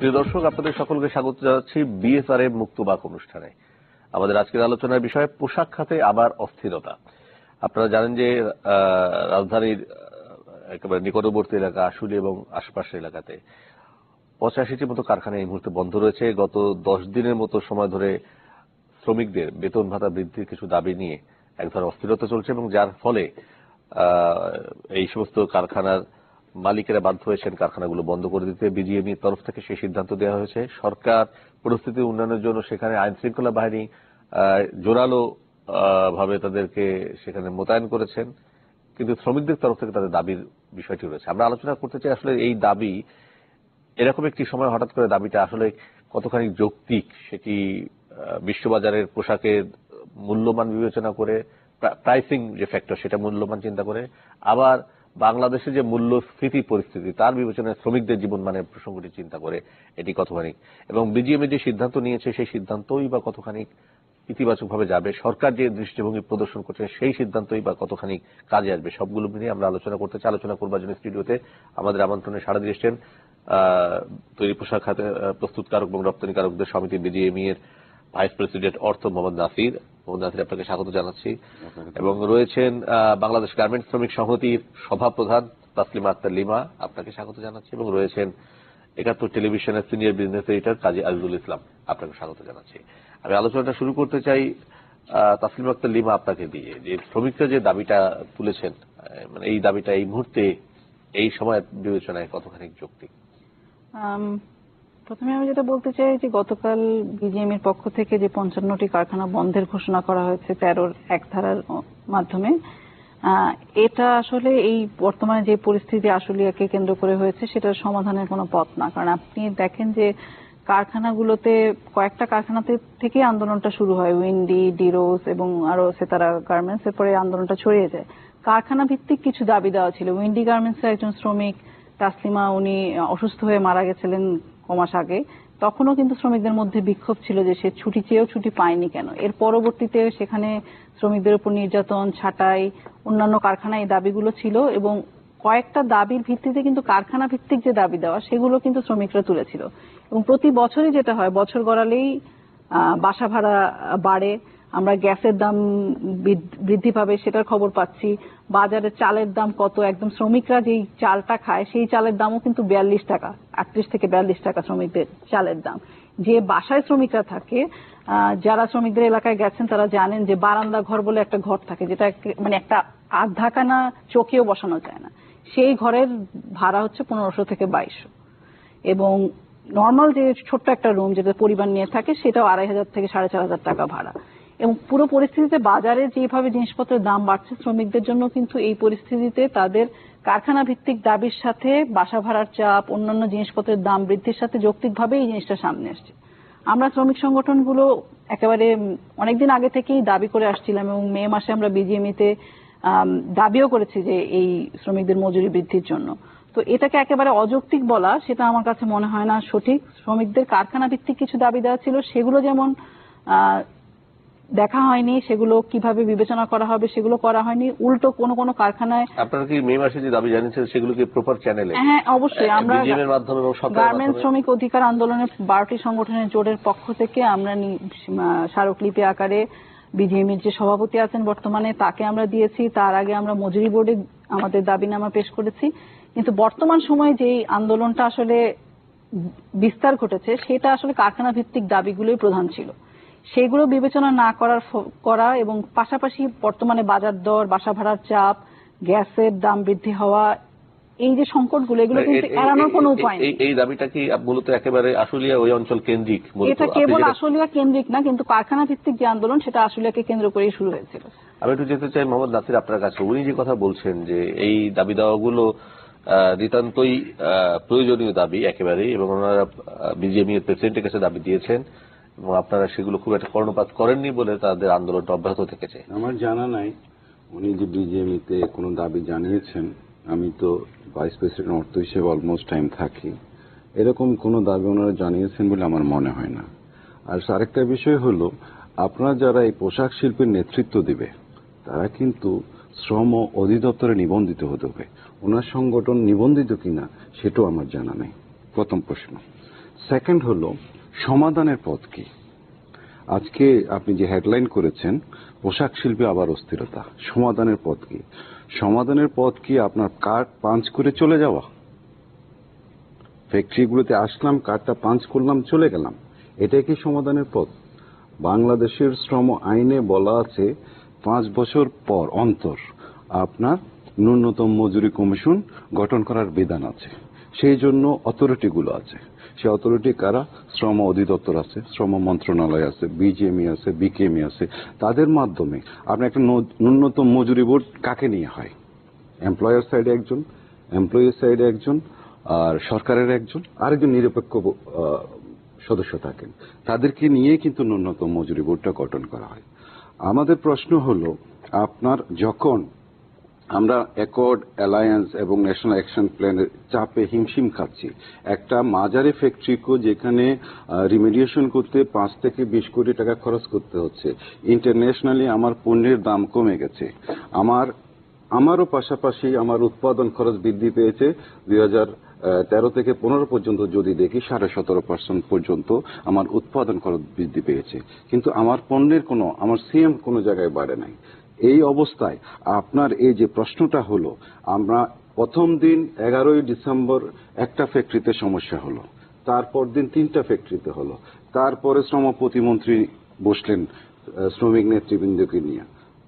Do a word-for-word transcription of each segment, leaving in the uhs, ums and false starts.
প্রিয় দর্শক, আপনাদের সকলকে স্বাগত জানাচ্ছি বিএসআরএম মুক্তবাক অনুষ্ঠানে। আমাদের আজকের আলোচনার বিষয় পোশাক খাতে আবার অস্থিরতা। আপনারা জানেন যে রাজধানীর একেবারে নিকটবর্তী এলাকা আশুলি এবং আশপাশের এলাকাতে পঁচাশিটির মতো কারখানা এই মুহূর্তে বন্ধ রয়েছে। গত দশ দিনের মতো সময় ধরে শ্রমিকদের বেতন ভাতা বৃদ্ধির কিছু দাবি নিয়ে এক ধরনের অস্থিরতা চলছে এবং যার ফলে এই সমস্ত কারখানার মালিকেরা বাধ্য হয়েছেন কারখানাগুলো বন্ধ করে দিতে। বিজিএমইএর তরফ থেকে সেই সিদ্ধান্ত দেওয়া হয়েছে। সরকার পরিস্থিতি উন্নয়নের জন্য সেখানে আইন শৃঙ্খলা বাহিনী জোরালো ভাবে তাদেরকে সেখানে মোতায়েন করেছেন, কিন্তু শ্রমিকদের তরফ থেকে তাদের দাবির বিষয়টি রয়েছে। আমরা আলোচনা করতে চাই আসলে এই দাবি এরকম একটি সময় হঠাৎ করে দাবিটা আসলে কতখানি যৌক্তিক, সেটি বিশ্ববাজারের পোশাকের মূল্যমান বিবেচনা করে, প্রাইসিং যে ফ্যাক্টর সেটা মূল্যমান চিন্তা করে, আবার বাংলাদেশে যে মূল্যস্ফীতি পরিস্থিতি তার বিবেচনায় শ্রমিকদের জীবনমানের প্রসঙ্গটি চিন্তা করে এটি কতখানি, এবং বিজিএমএ যে সিদ্ধান্ত নিয়েছে সেই সিদ্ধান্তই বা কতখানি ইতিবাচকভাবে যাবে, সরকার যে দৃষ্টিভঙ্গি প্রদর্শন করছে সেই সিদ্ধান্তই বা কতখানি কাজে আসবে, সবগুলো নিয়ে আমরা আলোচনা করতে চাই। আলোচনা করবার জন্য স্টুডিওতে আমাদের আমন্ত্রণে সাড়া দিয়েছেন তৈরি পোশাক খাতে প্রস্তুতকারক এবং রপ্তানিকারকদের সমিতি বিজিএমই এর ভাইস প্রেসিডেন্ট অর্থ মোহাম্মদ নাসির। মোহাম্মদ নাসির, আপনাকে স্বাগত জানাচ্ছি। এবং রয়েছেন বাংলাদেশ গার্মেন্টস শ্রমিক সংহতির সভাপ্রধান তাসলিমা আক্তার লিমা, আপনাকে স্বাগত জানাচ্ছি। এবং রয়েছেন একাত্তর টেলিভিশনের senior business editor Kazi Azizul Islam, আপনাকে স্বাগত জানাচ্ছি। আমি আলোচনাটা শুরু করতে চাই তাসলিমা আক্তার লিমা আপনাকে দিয়ে, যে শ্রমিকরা যে দাবিটা তুলেছেন, মানে এই দাবিটা এই মুহূর্তে এই সময়ের বিবেচনায় কতখানি যৌক্তিক? প্রথমে আমি যেটা বলতে চাই যে গতকাল বিজিএমইর পক্ষ থেকে যে পঞ্চান্নটি কারখানা বন্ধের ঘোষণা করা হয়েছে তেরোর এক ধারার মাধ্যমে, এটা আসলে এই বর্তমানে যে পরিস্থিতি আশুলিয়াকে কেন্দ্র করে হয়েছে সেটার সমাধানের কোনো পথ না। কারণ আপনি দেখেন যে কারখানাগুলোতে কয়েকটা কারখানাতে থেকে আন্দোলনটা শুরু হয়, উইন্ডি, ডিরোস এবং আরো সেতারা গার্মেন্টস, এরপরে আন্দোলনটা ছড়িয়ে যায়। কারখানা ভিত্তিক কিছু দাবি দেওয়া ছিল। উইন্ডি গার্মেন্টসের একজন শ্রমিক তাসলিমা, উনি অসুস্থ হয়ে মারা গেছিলেন কমাস আগে, তখনও কিন্তু শ্রমিকদের মধ্যে বিক্ষোভ ছিল যে সে ছুটি চেয়েও ছুটি পায়নি কেন। এর পরবর্তীতে সেখানে শ্রমিকদের উপর নির্যাতন, ছাঁটাই, অন্যান্য কারখানায় এই দাবিগুলো ছিল এবং কয়েকটা দাবির ভিত্তিতে কিন্তু কারখানা ভিত্তিক যে দাবি দেওয়া সেগুলো কিন্তু শ্রমিকরা তুলেছিল। এবং প্রতি বছরই যেটা হয়, বছর গড়ালেই বাসা ভাড়া বাড়ে, আমরা গ্যাসের দাম বৃদ্ধি পাবে সেটার খবর পাচ্ছি, বাজারে চালের দাম কত, একদম শ্রমিকরা যেই চালটা খায় সেই চালের দামও কিন্তু বিয়াল্লিশ টাকা, আটত্রিশ থেকে বিয়াল্লিশ টাকা শ্রমিকদের চালের দাম। যে বাসায় শ্রমিকরা থাকে, যারা শ্রমিকদের এলাকায় গেছেন তারা জানেন যে বারান্দা ঘর বলে একটা ঘর থাকে, যেটা মানে একটা আধাখানা চোখেও বসানো যায় না, সেই ঘরের ভাড়া হচ্ছে পনেরোশো থেকে বাইশশো, এবং নর্মাল যে ছোট্ট একটা রুম যেটা পরিবার নিয়ে থাকে সেটাও আড়াই হাজার থেকে সাড়ে চার হাজার টাকা ভাড়া। এবং পুরো পরিস্থিতিতে বাজারে যেভাবে জিনিসপত্রের দাম বাড়ছে, শ্রমিকদের জন্য কিন্তু এই পরিস্থিতিতে তাদের কারখানা ভিত্তিক দাবির সাথে বাসা ভাড়ার চাপ, অন্যান্য জিনিসপত্রের দাম বৃদ্ধির সাথে যৌক্তিকভাবে এই জিনিসটা সামনে আসছে। আমরা শ্রমিক সংগঠনগুলো একেবারে অনেকদিন আগে থেকেই দাবি করে আসছিলাম এবং মে মাসে আমরা বিজিএমইতে দাবিও করেছি যে এই শ্রমিকদের মজুরি বৃদ্ধির জন্য। তো এটাকে একেবারে অযৌক্তিক বলা সেটা আমার কাছে মনে হয় না সঠিক। শ্রমিকদের কারখানা ভিত্তিক কিছু দাবি দেওয়া ছিল, সেগুলো যেমন দেখা হয়নি, সেগুলো কিভাবে বিবেচনা করা হবে সেগুলো করা হয়নি, উল্টো কোনো কোনো কারখানায় আপনারা কি মে মাসে যে দাবি জানিয়েছেন সেগুলো কি প্রপার চ্যানেলে? হ্যাঁ, অবশ্যই। আমরা গার্মেন্টস শ্রমিক অধিকার আন্দোলনের বারোটি সংগঠনের জোটের পক্ষ থেকে আমরা স্মারকলিপি আকারে বিজিএমইর যে সভাপতি আছেন বর্তমানে তাকে আমরা দিয়েছি। তার আগে আমরা মজুরি বোর্ডে আমাদের দাবিনামা পেশ করেছি। কিন্তু বর্তমান সময়ে যে আন্দোলনটা আসলে বিস্তার ঘটেছে সেটা আসলে কারখানা ভিত্তিক দাবিগুলোই প্রধান ছিল, সেগুলো বিবেচনা না করার করা এবং পাশাপাশি বর্তমানে বাজার দর, বাসা ভাড়ার চাপ, গ্যাসের দাম বৃদ্ধি হওয়া, এই যে সংকটগুলো, এগুলো কিন্তু এড়ানোর কোনো উপায় নেই। এই দাবিটা কি মূলত একেবারে আশুলিয়া ওই অঞ্চল কেন্দ্রিক? এটা কেবল আশুলিয়া কেন্দ্রিক না, কিন্তু কারখানা ভিত্তিক যে আন্দোলন সেটা আশুলিয়াকে কেন্দ্র করেই শুরু হয়েছিল। আমি একটু যেতে চাই মোহাম্মদ নাসির আপনার কাছে। উনি যে কথা বলছেন যে এই দাবি দেওয়াগুলো নিতান্তই প্রয়োজনীয় দাবি একেবারেই, এবং ওনারা বিজিএমই এর প্রেসিডেন্টের কাছে দাবি দিয়েছেন এবং আপনারা সেগুলো খুব একটা কর্ণপাত করেননি বলে তাদের আন্দোলনটা অব্যাহত থেকেছে। আমার জানা নাই উনি যে বিজিএমইতে কোনো দাবি জানিয়েছেন। আমি তো ভাইস প্রেসিডেন্ট অর্থ হিসেবে অলমোস্ট টাইম থাকি, এরকম কোনো দাবি ওনারা জানিয়েছেন বলে আমার মনে হয় না। আর আরেকটা বিষয় হলো, আপনারা যারা এই পোশাক শিল্পের নেতৃত্ব দিবে তারা কিন্তু শ্রম অধিদপ্তরে নিবন্ধিত হতে হবে। ওনার সংগঠন নিবন্ধিত কিনা সেটাও আমার জানা নেই, প্রথম প্রশ্ন। সেকেন্ড হলো সমাধানের পথ কি। আজকে আপনি যে হেডলাইন করেছেন পোশাক শিল্পে আবার অস্থিরতা, সমাধানের পথ কি? সমাধানের পথ কি আপনার কার্ড পাঞ্চ করে চলে যাওয়া? ফ্যাক্টরিগুলোতে আসলাম, কার্ডটা পাঞ্চ করলাম, চলে গেলাম, এটাই কি সমাধানের পথ? বাংলাদেশের শ্রম আইনে বলা আছে পাঁচ বছর পর অন্তর আপনার ন্যূনতম মজুরি কমিশন গঠন করার বিধান আছে, সেই জন্য অথরিটিগুলো আছে। সে অথরিটি কারা? শ্রম অধিদপ্তর আছে, শ্রম মন্ত্রণালয় আছে, বিজিএমই আছে, বিকেএমই আছে। তাদের মাধ্যমে আপনি একটা ন্যূনতম মজুরি বোর্ড কাকে নিয়ে হয়? এমপ্লয়ার সাইডে একজন, এমপ্লয়ি সাইডে একজন, আর সরকারের একজন, আরেকজন নিরপেক্ষ সদস্য থাকেন। তাদেরকে নিয়ে কিন্তু ন্যূনতম মজুরি বোর্ডটা গঠন করা হয়। আমাদের প্রশ্ন হলো, আপনার যখন আমরা অ্যাকর্ড, অ্যালায়েন্স এবং ন্যাশনাল অ্যাকশন প্ল্যানের চাপে হিমশিম খাচ্ছি, একটা মাঝারি ফ্যাক্টরিকে যেখানে রিমেডিয়েশন করতে পাঁচ থেকে বিশ কোটি টাকা খরচ করতে হচ্ছে, ইন্টারন্যাশনালি আমার পণ্যের দাম কমে গেছে, আমার আমারও পাশাপাশি আমার উৎপাদন খরচ বৃদ্ধি পেয়েছে দুই হাজার তেরো থেকে পনেরো পর্যন্ত যদি দেখি সাড়ে সতেরো পার্সেন্ট পর্যন্ত আমার উৎপাদন খরচ বৃদ্ধি পেয়েছে, কিন্তু আমার পণ্যের কোনো, আমার সিএম কোনো জায়গায় বাড়ে নাই। এই অবস্থায় আপনার এই যে প্রশ্নটা হলো, আমরা প্রথম দিন এগারোই ডিসেম্বর একটা ফ্যাক্টরিতে সমস্যা হলো, তারপর দিন তিনটা ফ্যাক্টরিতে হলো, তারপরে শ্রম প্রতিমন্ত্রী বসলেন শ্রমিক নেতৃবৃন্দকে নিয়ে,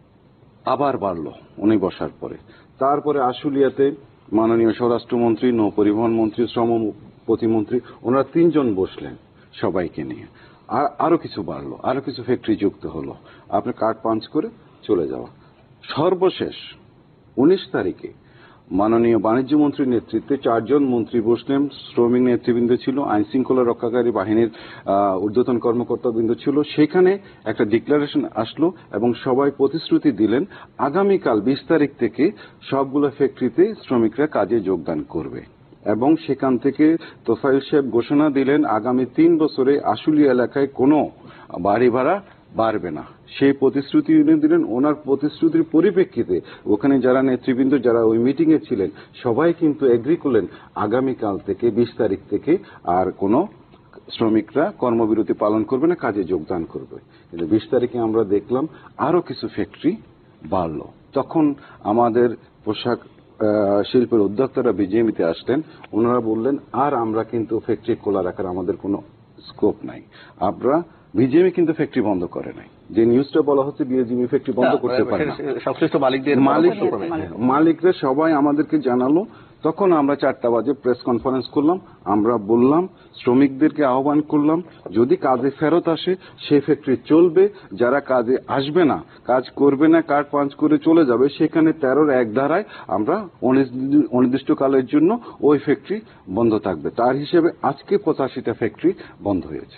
আবার বাড়লো উনি বসার পরে, তারপরে আশুলিয়াতে মাননীয় স্বরাষ্ট্রমন্ত্রী, নৌ পরিবহন মন্ত্রী, শ্রম প্রতিমন্ত্রী, ওনারা তিনজন বসলেন সবাইকে নিয়ে, আর আরো কিছু বাড়লো, আরো কিছু ফ্যাক্টরি যুক্ত হলো, আপনি কার্ড পাঞ্চ করে চলে যাওয়া। সর্বশেষ উনিশ তারিখে মাননীয় বাণিজ্য মন্ত্রীর নেতৃত্বে চারজন মন্ত্রী বসলেন, শ্রমিক নেতৃবৃন্দ ছিল, আইন শৃঙ্খলা রক্ষাকারী বাহিনীর ঊর্ধ্বতন কর্মকর্তাবৃন্দ ছিল, সেখানে একটা ডিক্লারেশন আসলো এবং সবাই প্রতিশ্রুতি দিলেন আগামীকাল বিশ তারিখ থেকে সবগুলো ফ্যাক্টরিতে শ্রমিকরা কাজে যোগদান করবে। এবং সেখান থেকে তোফাইল সাহেব ঘোষণা দিলেন আগামী তিন বছরে আশুলিয়া এলাকায় কোনো বাড়ি ভাড়া বাড়বে না, সেই প্রতিশ্রুতি উনি দিলেন। ওনার প্রতিশ্রুতির পরিপ্রেক্ষিতে ওখানে যারা নেতৃবৃন্দ, যারা ওই মিটিং এ ছিলেন, সবাই কিন্তু এগ্রি করলেন আগামীকাল থেকে বিশ তারিখ থেকে আর কোনো শ্রমিকরা কর্মবিরতি পালন করবে না, কাজে যোগদান করবে। কিন্তু বিশ তারিখে আমরা দেখলাম আরো কিছু ফ্যাক্টরি বাড়লো। তখন আমাদের পোশাক শিল্পের উদ্যোক্তারা বিজিএমইতে আসলেন, ওনারা বললেন আর আমরা কিন্তু ফ্যাক্টরি খোলা রাখার আমাদের কোনো স্কোপ নাই। আমরা বিজিএমই কিন্তু ফ্যাক্টরি বন্ধ করে নাই, যে নিউজটা বলা হচ্ছে বিজিএমই ফ্যাক্টরি বন্ধ করতে পারে না, সংশ্লিষ্ট মালিকদের মালিকরা সবাই আমাদেরকে জানালো। তখন আমরা চারটা বাজে প্রেস কনফারেন্স করলাম, আমরা বললাম, শ্রমিকদেরকে আহ্বান করলাম, যদি কাজে ফেরত আসে সেই ফ্যাক্টরি চলবে, যারা কাজে আসবে না, কাজ করবে না, কার্ড পাঞ্চ করে চলে যাবে, সেখানে তেরোর এক ধারায় আমরা অনির্দিষ্টকালের জন্য ওই ফ্যাক্টরি বন্ধ থাকবে। তার হিসেবে আজকে পঁচাশিটা ফ্যাক্টরি বন্ধ হয়েছে।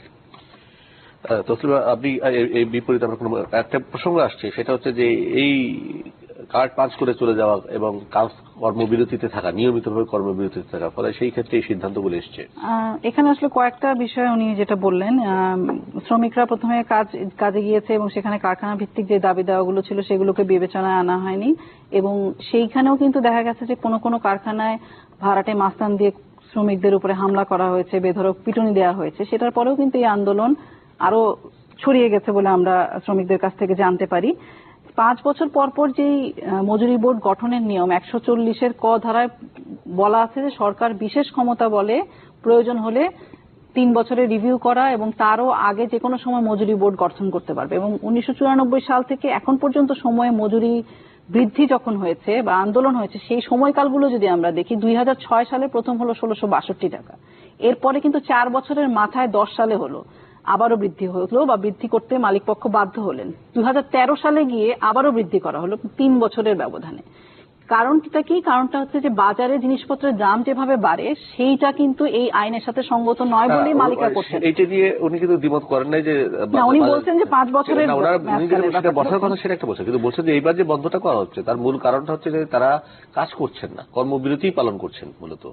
তসলিমা, আপনি এই বিপরীতে আমরা একটা প্রসঙ্গ আসছে, সেটা হচ্ছে যে এই কার্ড পাঞ্চ করে চলে যাওয়া এবং কাজ কর্মবিরতিতে থাকা, নিয়মিতভাবে কর্মবিরতিতে থাকা, ফলে সেই ক্ষেত্রে এই সিদ্ধান্তগুলো এসছে। এখানে আসলে কয়েকটা বিষয় উনি যেটা বললেন, শ্রমিকরা প্রথমে কাজ কাজে গিয়েছে এবং সেখানে কারখানা ভিত্তিক যে দাবি দেওয়াগুলো ছিল সেগুলোকে বিবেচনায় আনা হয়নি, এবং সেইখানেও কিন্তু দেখা গেছে যে কোনো কোনো কারখানায় ভাড়াটে মাস্তান দিয়ে শ্রমিকদের উপরে হামলা করা হয়েছে, বেধড়ক পিটুনি দেওয়া হয়েছে। সেটার পরেও কিন্তু এই আন্দোলন আরো ছড়িয়ে গেছে বলে আমরা শ্রমিকদের কাছ থেকে জানতে পারি। পাঁচ বছর পর পর যেই মজুরি বোর্ড গঠনের নিয়ম একশো চল্লিশের ক ধারায় বলা আছে যে সরকার বিশেষ ক্ষমতা বলে প্রয়োজন হলে তিন বছরে রিভিউ করা এবং তারও আগে যে কোনো সময় মজুরি বোর্ড গঠন করতে পারবে। এবং উনিশশো চুরানব্বই সাল থেকে এখন পর্যন্ত সময়ে মজুরি বৃদ্ধি যখন হয়েছে বা আন্দোলন হয়েছে, সেই সময়কালগুলো যদি আমরা দেখি, দুই হাজার ছয় সালে প্রথম হলো ষোলোশো বাষট্টি টাকা, এরপরে কিন্তু চার বছরের মাথায় দশ সালে হলো আবারও বৃদ্ধি হলো বা বৃদ্ধি করতে মালিকপক্ষ বাধ্য হলেন। দুই হাজার তেরো সালে গিয়ে আবারও বৃদ্ধি করা হলো তিন বছরের ব্যবধানে। কারণটা কি? কারণটা হচ্ছে যে বাজারে জিনিসপত্রের দাম যেভাবে বাড়ে সেইটা কিন্তু এই আইনের সাথে সঙ্গত নয় বলেই মালিকরা করছেন। এইটা দিয়ে উনি কিন্তু দ্বিমত করেন নাই, যে উনি বলছেন যে পাঁচ বছরের বছরের কথা সেটা একটা বলছে, কিন্তু বলছেন যে এইবার যে বন্ধটা করা হচ্ছে তার মূল কারণটা হচ্ছে যে তারা কাজ করছেন না, কর্মবিরতি পালন করছেন মূলত।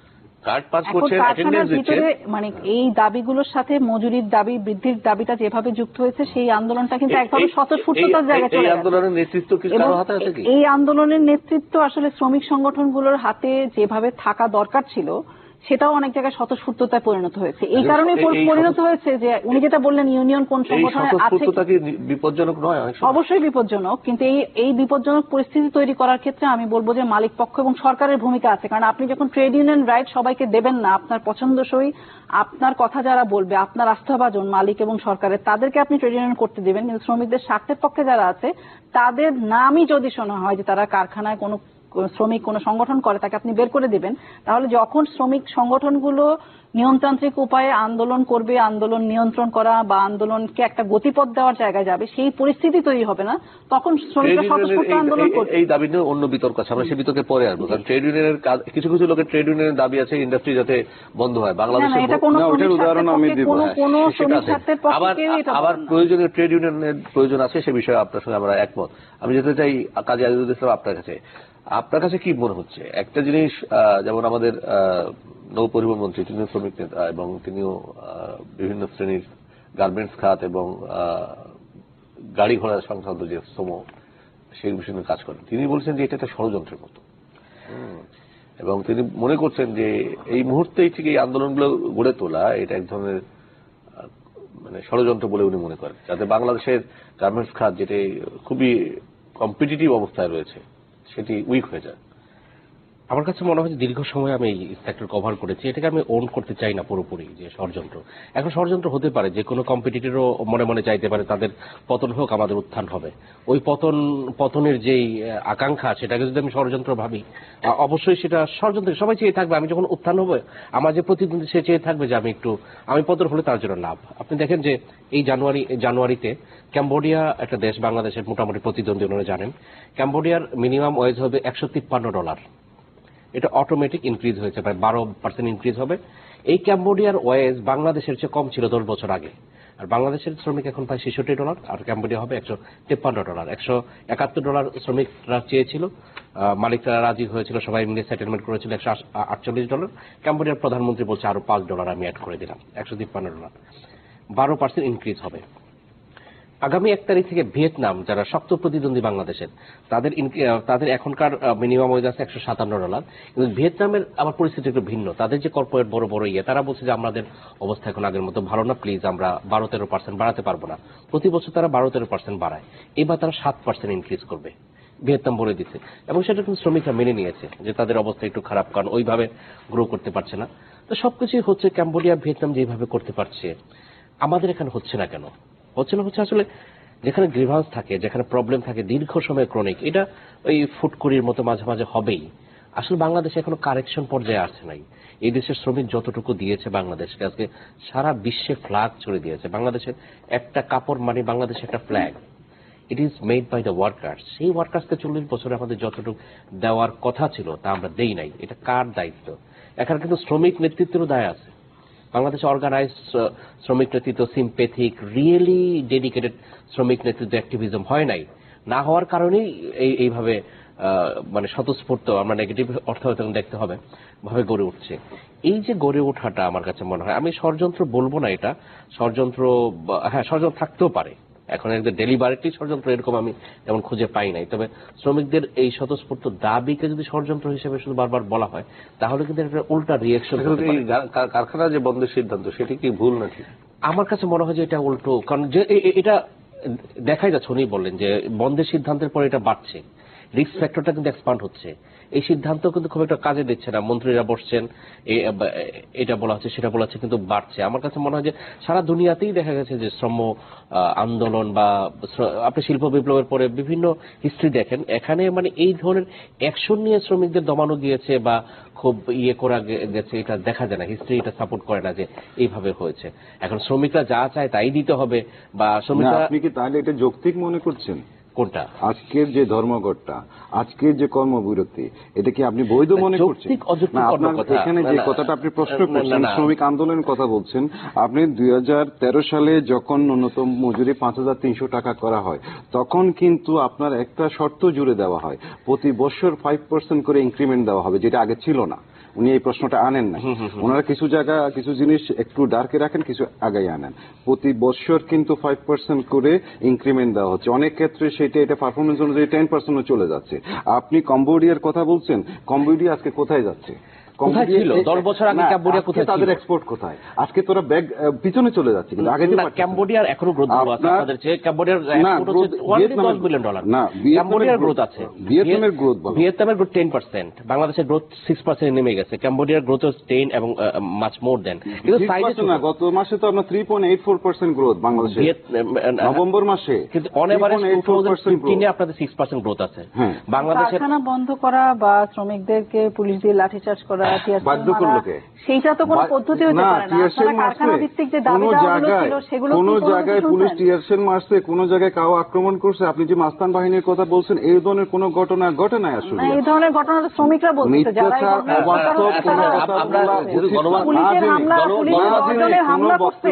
মানে এই দাবিগুলোর সাথে মজুরির দাবি বৃদ্ধির দাবিটা যেভাবে যুক্ত হয়েছে, সেই আন্দোলনটা কিন্তু একভাবে স্বতঃস্ফূর্ততার জায়গায় চলে গেছে। এই আন্দোলনের নেতৃত্ব আসলে শ্রমিক সংগঠনগুলোর হাতে যেভাবে থাকা দরকার ছিল সেটাও অনেক জায়গায় স্বতঃস্ফূর্ততায় পরিণত হয়েছে। এই কারণে পরিণত হয়েছে যে উনি যেটা বললেন ইউনিয়ন কোন সংগঠনে আছে, বিপজ্জনক নয়? অবশ্যই বিপজ্জনক, কিন্তু এই এই বিপজ্জনক পরিস্থিতি তৈরি করার ক্ষেত্রে আমি বলবো যে মালিক পক্ষ এবং সরকারের ভূমিকা আছে। কারণ আপনি যখন ট্রেড ইউনিয়ন রাইট সবাইকে দেবেন না, আপনার পছন্দসই আপনার কথা যারা বলবে, আপনার আস্থাভাজন মালিক এবং সরকারের, তাদেরকে আপনি ট্রেড ইউনিয়ন করতে দেবেন, কিন্তু শ্রমিকদের স্বার্থের পক্ষে যারা আছে তাদের নামই যদি শোনা হয় যে তারা কারখানায় কোনো শ্রমিক কোন সংগঠন করে, তাকে আপনি বের করে দিবেন, তাহলে যখন শ্রমিক সংগঠনগুলো নিয়মতান্ত্রিক উপায়ে আন্দোলন করবে, আন্দোলন নিয়ন্ত্রণ করা বা আন্দোলনকে একটা গতিপথ দেওয়ার জায়গায় যাবে, সেই পরিস্থিতি তৈরি হবে না, তখন শ্রমিকরা স্বতঃস্ফূর্ত আন্দোলন করবে। এই দাবি নিয়ে অন্য বিতর্ক আছে, আমরা সেই বিতর্কে পরে আসবো। কারণ ট্রেড ইউনিয়নের কিছু কিছু লোকের ট্রেড ইউনিয়নের দাবি আছে ইন্ডাস্ট্রি যাতে বন্ধ হয়। বাংলাদেশে উদাহরণ আমি দিব। আবার প্রয়োজনীয় ট্রেড ইউনিয়নের প্রয়োজন আছে, সে বিষয়ে আপনার সঙ্গে আমরা একমত। আমি যেতে চাই কাজী আজিজুল ইসলাম আপনার কাছে। আপনার কাছে কি মনে হচ্ছে একটা জিনিস, যেমন আমাদের নৌ পরিবহন মন্ত্রী তিনিও শ্রমিক নেতা এবং তিনিও বিভিন্ন শ্রেণীর গার্মেন্টস খাত এবং গাড়ি ঘোড়া সংক্রান্ত যে শ্রম সেই বিষয়ে নিয়ে কাজ করেন, তিনি বলছেন যে এটা একটা ষড়যন্ত্রের মতো, এবং তিনি মনে করছেন যে এই মুহূর্তেই ঠিক এই আন্দোলনগুলো গড়ে তোলা এটা এক ধরনের মানে ষড়যন্ত্র বলে উনি মনে করেন, যাতে বাংলাদেশের গার্মেন্টস খাত যেটি খুবই কম্পিটিটিভ অবস্থায় রয়েছে সেটি উইক হয়ে যায়। আমার কাছে মনে হয় দীর্ঘ সময় আমি এই সেক্টর কভার করেছি, এটাকে আমি ওন করতে চাই না পুরোপুরি যে ষড়যন্ত্র। এখন ষড়যন্ত্র হতে পারে, যে কোনো কম্পিটিটরও মনে মনে চাইতে পারে তাদের পতন হোক, আমাদের উত্থান হবে। ওই পতন পতনের যেই আকাঙ্ক্ষা, সেটাকে যদি আমি ষড়যন্ত্র ভাবি, অবশ্যই সেটা ষড়যন্ত্র। সবাই চেয়ে থাকবে আমি যখন উত্থান হবে, আমার যে প্রতিদ্বন্দ্বী সে চেয়ে থাকবে যে আমি একটু আমি পতন হলে তার জন্য লাভ। আপনি দেখেন যে এই জানুয়ারি জানুয়ারিতে ক্যাম্বোডিয়া একটা দেশ, বাংলাদেশের মোটামুটি প্রতিদ্বন্দ্বী, ওনারা জানেন ক্যাম্বোডিয়ার মিনিমাম ওয়েজ হবে একশো তিপ্পান্ন ডলার। এটা অটোমেটিক ইনক্রিজ হয়েছে, প্রায় বারো পার্সেন্ট ইনক্রিজ হবে। এই ক্যাম্বোডিয়ার ওয়েজ বাংলাদেশের চেয়ে কম ছিল দশ বছর আগে, আর বাংলাদেশের শ্রমিক এখন প্রায় ছেষট্টি ডলার, আর ক্যাম্বোডিয়া হবে একশো তেপ্পান্ন ডলার। একশো একাত্তর ডলার শ্রমিকরা চেয়েছিল, মালিকরা রাজি হয়েছিল, সবাই মিলে সেটেলমেন্ট করেছিল একশো আটচল্লিশ ডলার। ক্যাম্বোডিয়ার প্রধানমন্ত্রী বলছে আরো পাঁচ ডলার আমি অ্যাড করে দিলাম, একশো তিপ্পান্ন ডলার, বারো পার্সেন্ট ইনক্রিজ হবে। আগামী এক তারিখ থেকে ভিয়েতনাম, যারা শক্ত প্রতিদ্বন্দ্বী বাংলাদেশের, তাদের তাদের এখনকার মিনিমাম ওয়েজ আছে একশো সাতান্ন ডলার। কিন্তু ভিয়েতনামের আবার পরিস্থিতি একটু ভিন্ন। তাদের যে কর্পোরেট বড় বড় ইয়ে, তারা বলছে যে আমাদের অবস্থা এখন আগের মতো ভালো না, প্লিজ আমরা বারো তেরো পার্সেন্ট বাড়াতে পারবো না। প্রতি বছর তারা বারো তেরো পার্সেন্ট বাড়ায়, এবার তারা সাত পার্সেন্ট ইনক্রিজ করবে, ভিয়েতনাম বলে দিচ্ছে। এবং সেটা কিন্তু শ্রমিকরা মেনে নিয়েছে যে তাদের অবস্থা একটু খারাপ, কারণ ওইভাবে গ্রো করতে পারছে না। তো সবকিছুই হচ্ছে ক্যাম্বোডিয়া ভিয়েতনাম যেভাবে করতে পারছে, আমাদের এখানে হচ্ছে না কেন? হচ্ছে না হচ্ছে আসলে যেখানে গ্রিভান্স থাকে, যেখানে প্রবলেম থাকে দীর্ঘ সময় ক্রনিক, এটা ওই ফুটকরির মতো মাঝে মাঝে হবেই। আসলে বাংলাদেশে এখনো কারেকশন পর্যায়ে আসছে নাই। এই দেশের শ্রমিক যতটুকু দিয়েছে বাংলাদেশকে, আজকে সারা বিশ্বে ফ্ল্যাগ ছড়িয়ে দিয়েছে। বাংলাদেশের একটা কাপড় মানে বাংলাদেশের একটা flag, it is made by the workers. সেই ওয়ার্কার্সকে চল্লিশ বছরে আমাদের যতটুকু দেওয়ার কথা ছিল তা আমরা দেই নাই। এটা কার দায়িত্ব? এখানে কিন্তু শ্রমিক নেতৃত্বেরও দায় আছে। বাংলাদেশে অর্গানাইজ শ্রমিক নেতৃত্ব, সিম্পেথিক, রিয়েলি ডেডিকেটেড শ্রমিক নেতৃত্ব অ্যাক্টিভিজম হয় নাই। না হওয়ার কারণেই এই এইভাবে মানে স্বতঃস্ফূর্ত, আমরা নেগেটিভ অর্থ দেখতে হবে, ভাবে গড়ে উঠছে। এই যে গড়ে ওঠাটা আমার কাছে মনে হয়, আমি ষড়যন্ত্র বলবো না এটা, ষড়যন্ত্র হ্যাঁ ষড়যন্ত্র থাকতেও পারে, এখন একদম ডেলিবারেটলি ষড়যন্ত্র এরকম আমি যেমন খুঁজে পাই নাই। তবে শ্রমিকদের এই স্বতঃস্ফূর্ত দাবিকে যদি ষড়যন্ত্র হিসেবে শুধু বারবার বলা হয়, তাহলে কিন্তু একটা উল্টা রিয়েকশন। কারখানা যে বন্ধের সিদ্ধান্ত, সেটি কি ভুল নাকি? আমার কাছে মনে হয় যে এটা উল্টো, কারণ যে এটা দেখাই যাচ্ছে, উনি বললেন যে বন্ধের সিদ্ধান্তের পরে এটা বাড়ছে, রিস্ক ফ্যাক্টরটা কিন্তু এক্সপান্ড হচ্ছে। এই সিদ্ধান্ত কিন্তু খুব একটা কাজে দিচ্ছে না, মন্ত্রীরা বসছেন, এটা বলা হচ্ছে সেটা বলা হচ্ছে, কিন্তু বাড়ছে। আমার কাছে মনে হয় যে সারা দুনিয়াতেই দেখা গেছে যে শ্রম আন্দোলন বা আপনি শিল্প বিপ্লবের পরে বিভিন্ন হিস্ট্রি দেখেন, এখানে মানে এই ধরনের অ্যাকশন নিয়ে শ্রমিকদের দমানো গিয়েছে বা খুব ইয়ে করা গেছে, এটা দেখা যায় না, হিস্ট্রি এটা সাপোর্ট করে না যে এইভাবে হয়েছে। এখন শ্রমিকরা যা চায় তাই দিতে হবে, বা শ্রমিকরা। আপনি কি তাহলে এটা যৌক্তিক মনে করছেন? কোনটা? আজকের যে ধর্মঘটটা, আজকের যে কর্মবিরতি, এটা কি আপনি বৈধ মনে করছেন? এখানে যে কথাটা আপনি প্রশ্ন করছেন, শ্রমিক আন্দোলনের কথা বলছেন, আপনি দুই হাজার তেরো সালে যখন ন্যূনতম মজুরি পাঁচ হাজার তিনশো টাকা করা হয়, তখন কিন্তু আপনার একটা শর্ত জুড়ে দেওয়া হয়, প্রতি বছর ফাইভ পার্সেন্ট করে ইনক্রিমেন্ট দেওয়া হবে, যেটা আগে ছিল না। উনি এই প্রশ্নটা আনেন না, ওনারা কিছু জায়গা কিছু জিনিস একটু ডার্কে রাখেন, কিছু আগাই আনেন। প্রতি বছর কিন্তু ফাইভ পার্সেন্ট করে ইনক্রিমেন্ট দেওয়া হচ্ছে, অনেক ক্ষেত্রে সেটা এটা পারফরমেন্স অনুযায়ী টেন পার্সেন্টও চলে যাচ্ছে। আপনি কম্বোডিয়ার কথা বলছেন, কম্বোডিয়া আজকে কোথায় যাচ্ছে? কোথায় ছিল দশ বছর আগে ক্যাম্বোডিয়া কোথায় ছিল? তাদের এক্সপোর্ট কোথায়? আজকে তোরা ব্যাগ পিছনে চলে যাচ্ছে, কিন্তু আগে যে ক্যাম্বোডিয়ার এখনো গ্রোথ আছে আপনাদের চেয়ে। ক্যাম্বোডিয়ার এক্সপোর্ট হচ্ছে দশ বিলিয়ন ডলার। না, ক্যাম্বোডিয়ার গ্রোথ আছে। ভিয়েতনামের গ্রোথ বলো। ভিয়েতনামের গ্রোথ টেন পার্সেন্ট, বাংলাদেশের গ্রোথ সিক্স পার্সেন্ট নেমে গেছে। ক্যাম্বোডিয়ার গ্রোথ টেন এবং মাচ মোর দেন। কিন্তু সাইজে না, গত মাসে তো আমরা three point eight four percent growth বাংলাদেশে নভেম্বর মাসে, কিন্তু অন এভারেজ টু থাউজেন্ড ফিফটিনে আপনাদের সিক্স পার্সেন্ট গ্রোথ আছে। বাংলাদেশের কারখানা বন্ধ করা বা শ্রমিকদেরকে পুলিশ দিয়ে লাঠিচার্জ করা, বাধ্য করলো কে? সেইটা তো কোনো পদ্ধতি হতে পারে না। আপনারা কারখানা ভিত্তিক যে দাবি দাওয়াগুলো ছিল সেগুলো কোন জায়গায় পুলিশ টিয়ারশেল মারছে, কোন জায়গায় কাউ আক্রমণ করছে? আপনি যে মাস্তান বাহিনীর কথা বলছেন, এই ধরনের কোন ঘটনা ঘটে নাই আসলে। এই ধরনের ঘটনা তো শ্রমিকরা বলছে, যারা অবাস্তব কোন কথা বলা উচিত না। পুলিশের হামলা, পুলিশ দলে হামলা করছে,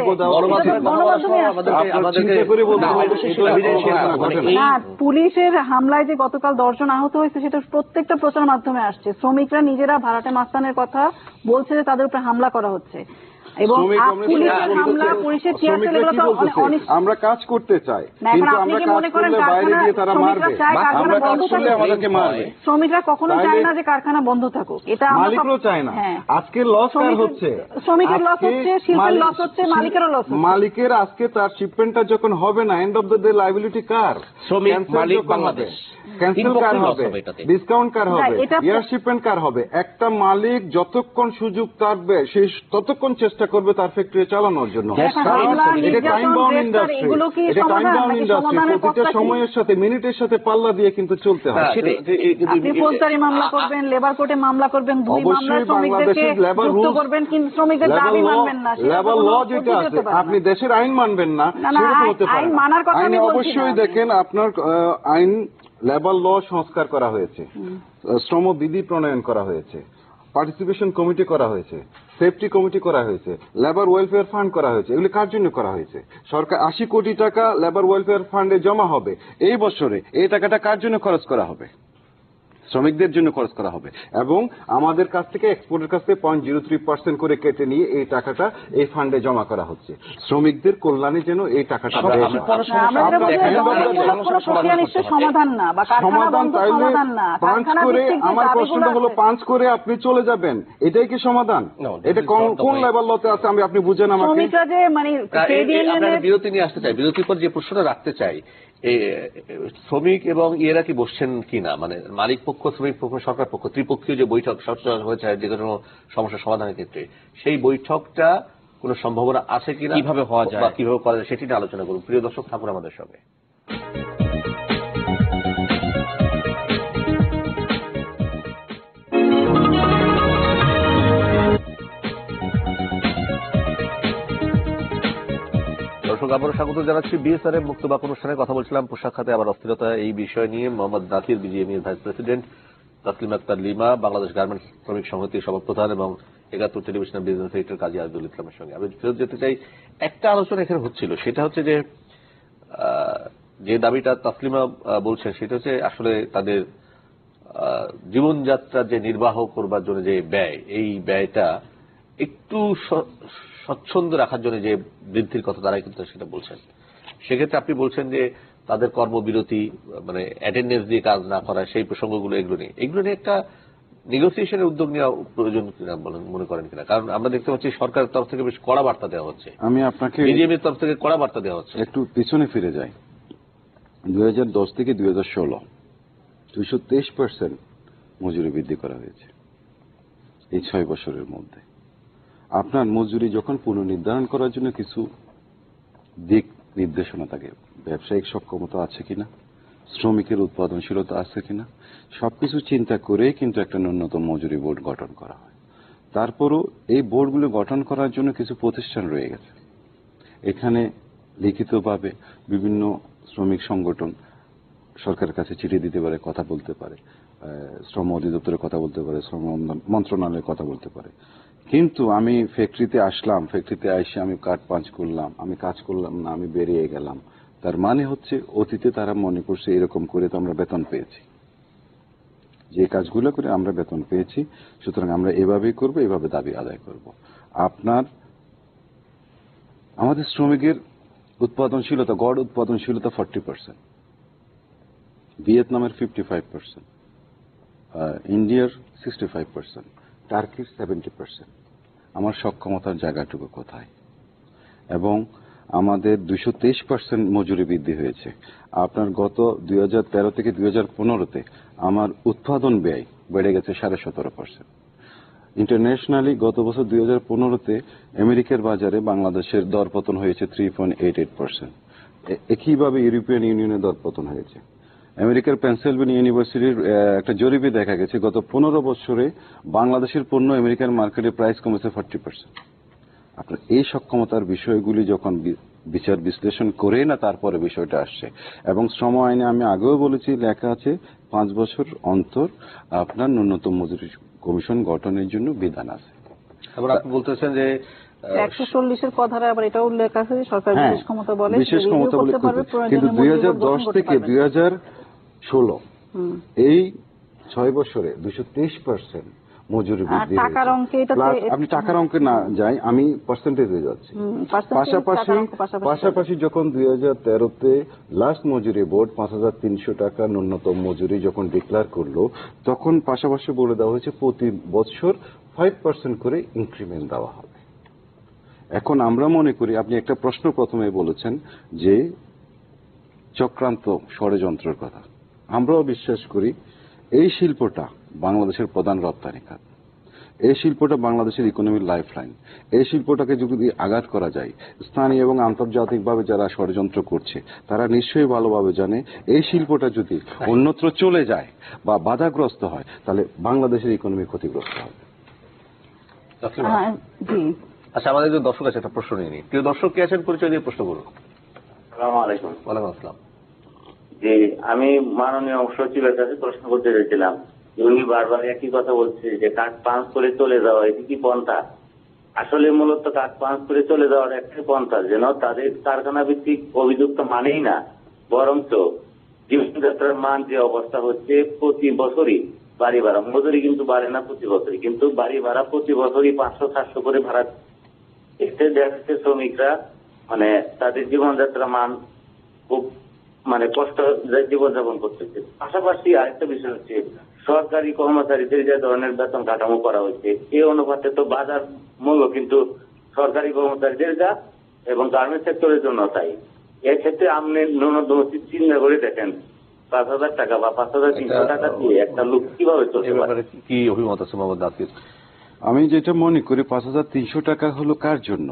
না পুলিশের হামলায় যে গতকাল দশজন আহত হয়েছে সেটা প্রত্যেকটা প্রচার মাধ্যমে আসছে। শ্রমিকরা নিজেরা ভাড়াটে মাস্তানের কথা বলছে যে তাদের উপরে হামলা করা হচ্ছে এবং পুলিশের হামলা, পুলিশের টিয়ারশেল, এগুলো তো আমরা কাজ করতে চাই, কিন্তু আমরা কাজ করলে বাইরে দিয়ে তারা মারবে, আমরা কাজ করলে আমাদেরকে মারবে। শ্রমিকরা কখনো চায় না যে কারখানা বন্ধ থাকুক, এটা মালিকরাও চায় না। আজকে লস কার হচ্ছে? শ্রমিকের লস হচ্ছে, শিল্পের লস হচ্ছে, মালিকেরও লস হচ্ছে। মালিকের আজকে তার শিপমেন্টটা যখন হবে না, end of the day liability কার? শ্রমিক, মালিক, বাংলাদেশ। ক্যান্সেল কার হবে? ডিসকাউন্ট কার হবে? এয়ার শিপমেন্ট কার হবে? একটা মালিক যতক্ষণ সুযোগ থাকবে সেই ততক্ষণ চেষ্টা করবে তার ফ্যাক্টরি চালানোর জন্য। এটা টাইম বাউন্ড ইন্ডাস্ট্রি, এটা টাইম বাউন্ড ইন্ডাস্ট্রি। প্রতিটা সময়ের সাথে, মিনিটের সাথে পাল্লা দিয়ে কিন্তু চলতে হয়। আপনি ফৌজদারি মামলা করবেন, লেবার কোর্টে মামলা করবেন, দুই মামলা শ্রমিকদেরকে যুক্ত করবেন, কিন্তু শ্রমিকদের দাবি মানবেন না। লেবার ল যেটা আছে, আপনি দেশের আইন মানবেন না, সেরকম হতে পারে। আইনে অবশ্যই দেখেন আপনার আইন, লেবার ল সংস্কার করা হয়েছে, শ্রম বিধি প্রণয়ন করা হয়েছে, পার্টিসিপেশন কমিটি করা হয়েছে, সেফটি কমিটি করা হয়েছে, লেবার ওয়েলফেয়ার ফান্ড করা হয়েছে। এগুলি কার জন্য করা হয়েছে? সরকার আশি কোটি টাকা লেবার ওয়েলফেয়ার ফান্ডে জমা হবে এই বছরে। এই টাকাটা কার জন্য খরচ করা হবে? শ্রমিকদের জন্য খরচ করা হবে। এবং আমাদের কাছ থেকে, এক্সপোর্টের কাছ থেকে পয়েন্ট জিরো থ্রি পার্সেন্ট করে কেটে নিয়ে এই টাকাটা এই ফান্ডে জমা করা হচ্ছে, শ্রমিকদের কল্যাণে যেন এই টাকাটা সমাধান না বা সমাধান। তাইলে পাঁচ করে, আমার প্রশ্নটা হলো পাঁচ করে আপনি চলে যাবেন, এটাই কি সমাধান? এটা কোন লেবার লতে আছে আমি, আপনি বুঝেন আমাকে? মানে বিরতি নিয়ে আসতে চাই, বিরতির পর যে প্রশ্নটা রাখতে চাই, শ্রমিক এবং ইয়েরা কি বসছেন কিনা, মানে মালিক পক্ষ, শ্রমিক পক্ষ, সরকার পক্ষ, ত্রিপক্ষীয় যে বৈঠক হয়েছে যে কোনো সমস্যা সমাধানের ক্ষেত্রে, সেই বৈঠকটা কোনো সম্ভাবনা আছে কিনা, কিভাবে হওয়া যায়, কিভাবে করা যায়, সেটি নিয়ে আলোচনা করুন। প্রিয় দর্শক, থাকুন আমাদের সঙ্গে। আবারও স্বাগত জানাচ্ছি বিএসআর এর মুক্তবাক অনুষ্ঠানে। কথা বলছিলাম পোশাক খাতে আবার অস্থিরতা, এই বিষয় নিয়ে Mohammad Nasir, BGMEA vice president, Taslima Akter Lima, Bangladesh garments শ্রমিক সংহতির সভাপ্রধান, এবং একাত্তর টেলিভিশনের বিজনেস এডিটর কাজী আব্দুল ইসলামের সঙ্গে আমি ফেরত যেতে চাই। একটা আলোচনা এখানে হচ্ছিল, সেটা হচ্ছে যে যে দাবিটা তাসলিমা বলছেন সেটা হচ্ছে আসলে তাদের জীবনযাত্রা যে নির্বাহ করবার জন্য যে ব্যয়, এই ব্যয়টা একটু স্বচ্ছন্দ রাখার জন্য যে বৃদ্ধির কথা তারাই কিন্তু সেটা বলছেন। সেক্ষেত্রে আপনি বলছেন যে তাদের কর্মবিরতি, মানে অ্যাটেন্ডেন্স দিয়ে কাজ না করা, সেই প্রসঙ্গগুলো, এগুলো নিয়ে এগুলো নিয়ে একটা নেগোসিয়েশনের উদ্যোগ নেওয়া প্রয়োজন কিনা মনে করেন কিনা? কারণ আমরা দেখতে পাচ্ছি সরকারের তরফ থেকে বেশ কড়া বার্তা দেওয়া হচ্ছে, আমি আপনাকে বিজেপির তরফ থেকে কড়া বার্তা দেওয়া হচ্ছে। একটু পিছনে ফিরে যাই, দুই হাজার দশ থেকে দুই হাজার ষোলো দুইশো তেইশ পার্সেন্ট মজুরি বৃদ্ধি করা হয়েছে এই ছয় বছরের মধ্যে। আপনার মজুরি যখন পুনর্নির্ধারণ করার জন্য কিছু দিক নির্দেশনা থাকে, ব্যবসায়িক সক্ষমতা আছে কিনা, শ্রমিকের উৎপাদনশীলতা আছে কিনা, সবকিছু চিন্তা করে কিন্তু একটা ন্যূনতম মজুরি বোর্ড গঠন করা হয়। তারপরও এই বোর্ডগুলো গঠন করার জন্য কিছু প্রতিষ্ঠান রয়ে গেছে। এখানে লিখিতভাবে বিভিন্ন শ্রমিক সংগঠন সরকারের কাছে চিঠি দিতে পারে, কথা বলতে পারে, শ্রম অধিদপ্তরের কথা বলতে পারে, শ্রম মন্ত্রণালয়ের কথা বলতে পারে। কিন্তু আমি ফ্যাক্টরিতে আসলাম, ফ্যাক্টরিতে এসে আমি কাঠ পাঞ্চ করলাম, আমি কাজ করলাম না, আমি বেরিয়ে গেলাম, তার মানে হচ্ছে অতীতে তারা মনে করছে এরকম করে তো আমরা বেতন পেয়েছি, যে কাজগুলো করে আমরা বেতন পেয়েছি, সুতরাং আমরা এভাবেই করব, এভাবে দাবি আদায় করব। আপনার আমাদের শ্রমিকের উৎপাদনশীলতা, গড় উৎপাদনশীলতা ফর্টি পার্সেন্ট, ভিয়েতনামের ফিফটি ফাইভ পার্সেন্ট, ইন্ডিয়ার সিক্সটি ফাইভ পার্সেন্ট, টার্কির সেভেন্টি পার্সেন্ট। আমার সক্ষমতার জায়গাটুকু কোথায়? এবং আমাদের দুইশো তেইশ পার্সেন্ট মজুরি বৃদ্ধি হয়েছে। আপনার গত দুই হাজার তেরো থেকে দুই হাজার পনেরোতে আমার উৎপাদন ব্যয় বেড়ে গেছে সাড়ে সতেরো পার্সেন্ট। ইন্টারন্যাশনালি গত বছর দুই হাজার পনেরোতে আমেরিকার বাজারে বাংলাদেশের দরপতন হয়েছে three point eight eight percent. একইভাবে ইউরোপিয়ান ইউনিয়নের দরপতন হয়েছে। আমেরিকার পেনসিলভেনিয়া ইউনিভার্সিটির একটা জরিপে দেখা গেছে গত পনেরো বছরে বাংলাদেশের পণ্য আমেরিকান মার্কেটে প্রাইস কমেছে ফর্টি পার্সেন্ট। আপনার এই সক্ষমতার বিষয়গুলি যখন বিচার বিশ্লেষণ করে না তারপরে বিষয়টা আসছে। এবং শ্রম আইনে আমি আগেও বলেছি লেখা আছে পাঁচ বছর অন্তর আপনার ন্যূনতম মজুরি কমিশন গঠনের জন্য বিধান আছে। আবার আপনি বলতেছেন যে একশো চল্লিশের কথাটা আবার এটাও উল্লেখ আছে যে সরকার বিশেষ ক্ষমতা বলে বিশেষ ক্ষমতা বলে, কিন্তু দুই হাজার দশ থেকে দুই হাজার ষোলো এই ছয় বছরে দুইশো তেইশ পার্সেন্ট মজুরি বৃদ্ধি। আপনি টাকার অঙ্কে না যাই, আমি পার্সেন্টেজে যাচ্ছি। পাশাপাশি পাশাপাশি যখন দুই হাজার তেরোতে লাস্ট মজুরি বোর্ড পাঁচ হাজার তিনশো টাকা ন্যূনতম মজুরি যখন ডিক্লেয়ার করলো, তখন পাশাপাশি বলে দেওয়া হয়েছে প্রতি বছর ফাইভ পার্সেন্ট করে ইনক্রিমেন্ট দেওয়া হবে। এখন আমরা মনে করি, আপনি একটা প্রশ্ন প্রথমে বলেছেন যে চক্রান্ত ষড়যন্ত্রের কথা, আমরাও বিশ্বাস করি এই শিল্পটা বাংলাদেশের প্রধান রপ্তানি খাত। এই শিল্পটা বাংলাদেশের ইকোনমির লাইফ লাইন। এই শিল্পটাকে যদি আঘাত করা যায়, স্থানীয় এবং আন্তর্জাতিকভাবে যারা ষড়যন্ত্র করছে তারা নিশ্চয়ই ভালোভাবে জানে এই শিল্পটা যদি অন্যত্র চলে যায় বা বাধাগ্রস্ত হয় তাহলে বাংলাদেশের ইকোনমি ক্ষতিগ্রস্ত হবে। আচ্ছা, আমাদের যে দর্শক আছে একটা প্রশ্ন নিয়ে নিই। প্রিয় দর্শক কে আছেন, পরিচয় দিয়ে প্রশ্ন করুন। আসসালামু আলাইকুম। ওয়ালাইকুম আসসালাম। জি, আমি মাননীয় সচিবের কাছে প্রশ্ন করতে চাইছিলাম, উনি বারবার একই কথা বলছে যে কাজ পাঞ্চ করে চলে যাওয়া, এটি কি পন্থা? আসলে মূলত কাজ পাঞ্চ করে চলে যাওয়ার একটাই পন্থা, যেন তাদের কারখানা ভিত্তিক অভিযুক্ত মানেই না, বরঞ্চ জীবনযাত্রার মান যে অবস্থা হচ্ছে, প্রতি বছরই বাড়ি ভাড়া, মজুরি কিন্তু বাড়ে না প্রতি বছরই, কিন্তু বাড়ি ভাড়া প্রতি বছরই পাঁচশো সাতশো করে ভাড়া। এতে দেখা যাচ্ছে শ্রমিকরা মানে তাদের জীবনযাত্রা মান খুব মানে কষ্ট জীবনযাপন করতেছে। পাশাপাশি আরেকটা বিষয় হচ্ছে সরকারি কর্মচারীদের যে ধরনের বেতন কাঠামো করা হয়েছে, এই অনুপাতে তো বাজার মূল্য কিন্তু সরকারি কর্মচারীদের যা এবং গার্মেন্টস সেক্টরের জন্য তাই। এক্ষেত্রে আপনি ন্যূনতম চিন্তা করে দেখেন, পাঁচ হাজার টাকা বা পাঁচ হাজার তিনশো টাকা দিয়ে একটা লোক কিভাবে চলতে পারে? কি অভিমত আছে মোহাম্মদ নাসির? আমি যেটা মনে করি, পাঁচ হাজার তিনশো টাকা হলো কার জন্য?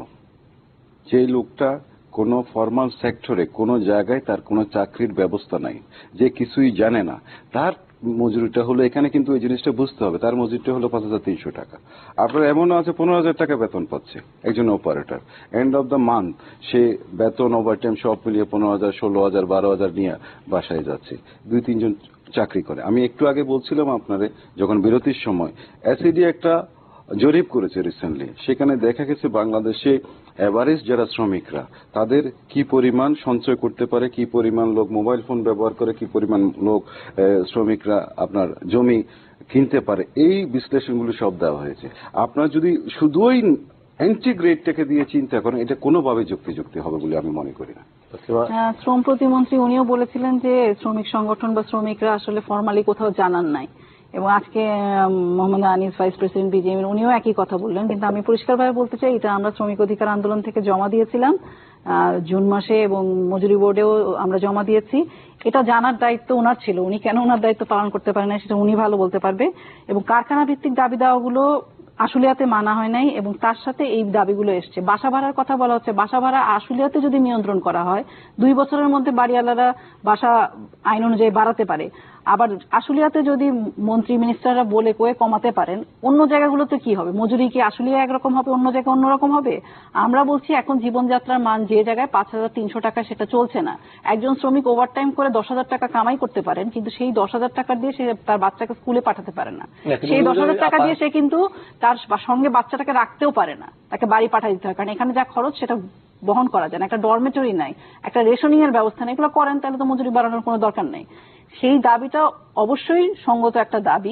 যে লোকটা কোনো ফরমাল সেক্টরে কোনো জায়গায় তার কোনো চাকরির ব্যবস্থা নাই, যে কিছুই জানে না, তার মজুরিটা হলো, এখানে কিন্তু এই জিনিসটা বুঝতে হবে, তার মজুরিটা হলো পাঁচ হাজার তিনশো টাকা। আপনার এমনও আছে পনেরো হাজার টাকা বেতন পাচ্ছে একজন operator, end of the month সে বেতন ওভার টাইম সব মিলিয়ে পনেরো হাজার ষোলো হাজার বারো হাজার নিয়ে বাসায় যাচ্ছে, দুই তিনজন চাকরি করে। আমি একটু আগে বলছিলাম আপনারে, যখন বিরতির সময় এসিডি একটা জরিপ করেছে রিসেন্টলি, সেখানে দেখা গেছে বাংলাদেশে এভারেজ যারা শ্রমিকরা তাদের কি পরিমাণ সঞ্চয় করতে পারে, কি পরিমাণ লোক মোবাইল ফোন ব্যবহার করে, কি পরিমাণ লোক শ্রমিকরা আপনার জমি কিনতে পারে, এই বিশ্লেষণগুলো সব দেওয়া হয়েছে। আপনার যদি শুধুই ইন্টিগ্রেটটাকে দিয়ে চিন্তা করেন, এটা কোনোভাবে যুক্তিযুক্তি হবে বলে আমি মনে করি না। শ্রম প্রতিমন্ত্রী উনিও বলেছিলেন যে শ্রমিক সংগঠন বা শ্রমিকরা আসলে ফর্মালি কোথাও জানান নাই, এবং আজকে মোহাম্মদ আনিস ভাইস প্রেসিডেন্ট বিজিএমএর উনিও একই কথা বললেন। কিন্তু আমি পরিষ্কারভাবে বলতে চাই, এটা আমরা শ্রমিক অধিকার আন্দোলন থেকে জমা দিয়েছিলাম জুন মাসে, এবং মজুরি বোর্ডেও আমরা জমা দিয়েছি। এটা জানার দায়িত্ব ওনার ছিল, উনি কেন ওনার দায়িত্ব পালন করতে পারেন না সেটা উনি ভালো বলতে পারবে। এবং কারখানা ভিত্তিক দাবি দাওয়াগুলো আশুলিয়াতে মানা হয় নাই, এবং তার সাথে এই দাবিগুলো এসছে। বাসা ভাড়ার কথা বলা হচ্ছে, বাসা ভাড়া আশুলিয়াতে যদি নিয়ন্ত্রণ করা হয়, দুই বছরের মধ্যে বাড়িওয়ালারা বাসা আইন অনুযায়ী বাড়াতে পারে। আবার আশুলিয়াতে যদি মন্ত্রী মিনিস্টাররা বলে কয়ে কমাতে পারেন, অন্য জায়গাগুলোতে কি হবে? মজুরি কি আশুলিয়া একরকম হবে, অন্য জায়গায় অন্যরকম হবে? আমরা বলছি এখন জীবনযাত্রার মান যে জায়গায় পাঁচ হাজার তিনশো টাকা সেটা চলছে না। একজন শ্রমিক ওভারটাইম করে দশ হাজার টাকা কামাই করতে পারেন, কিন্তু সেই দশ হাজার টাকা দিয়ে সে তার বাচ্চাকে স্কুলে পাঠাতে পারে না। সেই দশ হাজার টাকা দিয়ে সে কিন্তু তার সঙ্গে বাচ্চাটাকে রাখতেও পারে না, তাকে বাড়ি পাঠিয়ে দিতে হয়, কারণ এখানে যা খরচ সেটা বহন করা যায় না। একটা ডরমেটরি নাই, একটা রেশনিং এর ব্যবস্থা নেই। এগুলো করেন তাহলে তো মজুরি বাড়ানোর কোনো দরকার নেই। সেই দাবিটা অবশ্যই সঙ্গত একটা দাবি।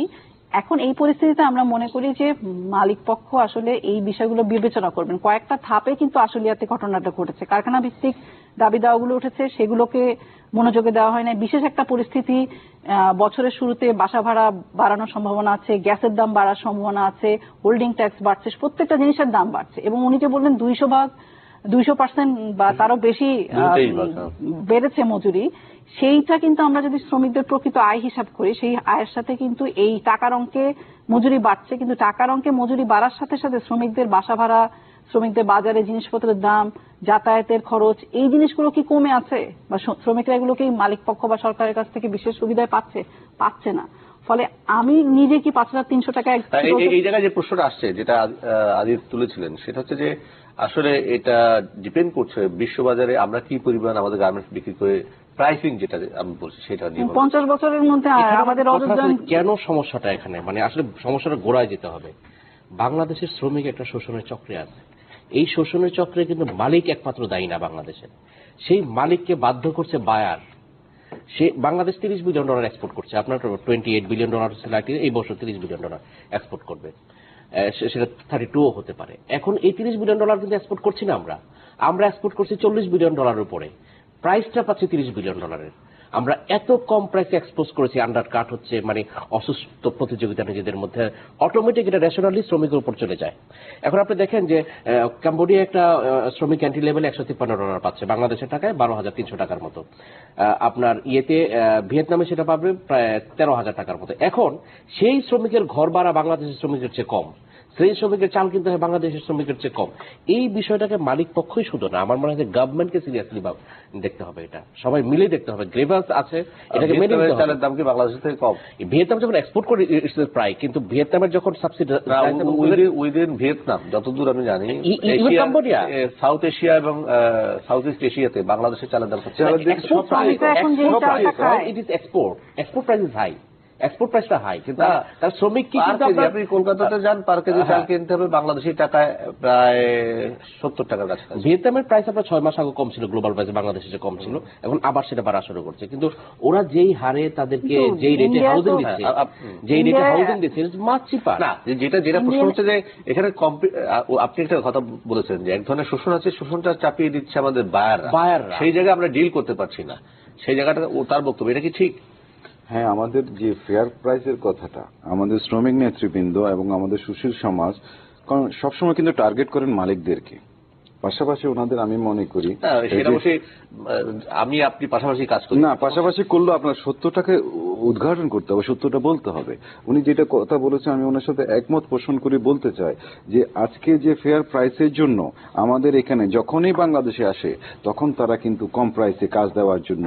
এখন এই পরিস্থিতিতে আমরা মনে করি যে মালিক পক্ষ আসলে এই বিষয়গুলো বিবেচনা করবেন। কয়েকটা ধাপে কিন্তু আসলিয়াতে ঘটনাটা ঘটেছে, কারখানা ভিত্তিক দাবি দাওয়াগুলো উঠেছে, সেগুলোকে মনোযোগে দেওয়া হয় না। বিশেষ একটা পরিস্থিতি, বছরের শুরুতে বাসা ভাড়া বাড়ানোর সম্ভাবনা আছে, গ্যাসের দাম বাড়ার সম্ভাবনা আছে, হোল্ডিং ট্যাক্স বাড়ছে, প্রত্যেকটা জিনিসের দাম বাড়ছে। এবং উনি যে বললেন দুইশো ভাগ দুইশো পার্সেন্ট বা তারও বেশি বেড়েছে মজুরি, সেইটা কিন্তু আমরা যদি শ্রমিকদের প্রকৃত আয় হিসাব করি, সেই আয়ের সাথে কিন্তু এই টাকার অঙ্কে মজুরি বাড়ছে, কিন্তু টাকার অঙ্কে মজুরি বাড়ার সাথে সাথে শ্রমিকদের বাসা ভাড়া, শ্রমিকদের বাজারে জিনিসপত্রের দাম, যাতায়াতের খরচ, এই জিনিসগুলো কি কমে আছে? বা শ্রমিকরা এগুলো কি মালিক পক্ষ বা সরকারের কাছ থেকে বিশেষ সুবিধায় পাচ্ছে? পাচ্ছে না। ফলে আমি নিজে কি পাঁচ হাজার তিনশো টাকা এই জায়গায় যে প্রশ্নটা আসছে, যেটা আদিত তুলেছিলেন, সেটা হচ্ছে যে আসলে এটা ডিপেন্ড করছে বিশ্ববাজারে আমরা কি পরিমাণ আমাদের গার্মেন্টস বিক্রি করে প্রাইসিং, যেটা আমি বলছি সেটা নিয়ে পঞ্চাশ বছরের মধ্যে আমাদের কেন সমস্যাটা এখানে, মানে আসলে সমস্যাটা গোড়ায় যেতে হবে। বাংলাদেশের শ্রমিক একটা শোষণের চক্রে আছে। এই শোষণের চক্রে কিন্তু মালিক একমাত্র দায়ী না বাংলাদেশের, সেই মালিককে বাধ্য করছে বায়ার। সে বাংলাদেশ তিরিশ বিলিয়ন ডলার এক্সপোর্ট করছে, আপনার টোয়েন্টি এইট বিলিয়ন ডলার এই বছর তিরিশ বিলিয়ন ডলার এক্সপোর্ট করবে, সেটা থার্টি টু হতে পারে। এখন এই তিরিশ বিলিয়ন ডলার কিন্তু এক্সপোর্ট করছি না আমরা, আমরা এক্সপোর্ট করছি চল্লিশ বিলিয়ন ডলারের উপরে, প্রাইসটা পাচ্ছি তিরিশ বিলিয়ন ডলারের। আমরা এত কম প্রাইসে এক্সপোজ করেছি, আন্ডার কাট হচ্ছে, মানে অসুস্থ প্রতিযোগিতা নিজেদের মধ্যে, অটোমেটিক এটা ন্যাশনালি শ্রমিকের উপর চলে যায়। এখন আপনি দেখেন যে কম্বোডিয়া একটা শ্রমিক এন্ট্রি লেভেলে একশো তিপ্পান্ন ডলার পাচ্ছে, বাংলাদেশের টাকায় বারো হাজার তিনশো টাকার মতো। আপনার ইয়েতে ভিয়েতনামে সেটা পাবে প্রায় তেরো হাজার টাকার মতো। এখন সেই শ্রমিকের ঘর ভাড়া বাংলাদেশের শ্রমিকের চেয়ে কম, সেই শ্রমিকের চাল কিনতে হয় বাংলাদেশের শ্রমিকের চেয়ে কম। এই বিষয়টাকে মালিক পক্ষই শুধু না, আমার মনে হয় গভর্নমেন্টকে সিরিয়াসলি দেখতে হবে, এটা সবাই মিলে দেখতে হবে। গ্রেভান্স আছে, এটাকে মেনে নিতে হবে। চালের দাম কি বাংলাদেশের থেকে কম? ভিয়েতনাম যখন এক্সপোর্ট করে ইটস প্রায়, কিন্তু ভিয়েতনামের যখন সাবসিডি উইদিন ভিয়েতনাম যতদূর আমি জানি, কম্বোডিয়া, সাউথ এশিয়া এবং সাউথ ইস্ট এশিয়াতে বাংলাদেশের চালের দাম export it is export export price is high, export প্রাইসটা হাই, কিন্তু তার শ্রমিক কি, কিন্তু আপনি কলকাতাতে যান, পার কেজি চাল কিনতে হবে বাংলাদেশি টাকায় প্রায় সত্তর টাকার কাছে। ভিয়েতনামের প্রাইস আপনার ছয় মাস আগে কম ছিল, গ্লোবাল প্রাইসে বাংলাদেশে যে কম ছিল, এখন আবার সেটা বাড়া শুরু করছে। কিন্তু ওরা যেই হারে তাদেরকে যেই রেটে হাউজিং দিচ্ছে, যেই রেটে হাউজিং দিচ্ছে মাছ চিপা না। যেটা যেটা প্রশ্ন হচ্ছে যে এখানে আপনি একটা কথা বলেছেন যে এক ধরনের শোষণ আছে, শোষণটা চাপিয়ে দিচ্ছে আমাদের বায়ার বায়ার সেই জায়গায় আমরা ডিল করতে পারছি না, সেই জায়গাটা তার বক্তব্য, এটা কি ঠিক? হ্যাঁ, আমাদের যে ফেয়ার প্রাইসের কথাটা, আমাদের শ্রমিক নেতৃবৃন্দ এবং আমাদের সুশীল সমাজ কারণ সবসময় কিন্তু টার্গেট করেন মালিকদেরকে, পাশাপাশি ওনাদের আমি মনে করি আমি আপনি পাশাপাশি কাজ করি না, পাশাপাশি করলেও আপনার সত্যটাকে উদ্ঘাটন করতে হবে, সত্যটা বলতে হবে। উনি যেটা কথা বলেছেন আমি ওনার সাথে একমত পোষণ করে বলতে চাই যে আজকে যে ফেয়ার প্রাইসের জন্য আমাদের এখানে যখনই বাংলাদেশে আসে তখন তারা কিন্তু কম প্রাইসে কাজ দেওয়ার জন্য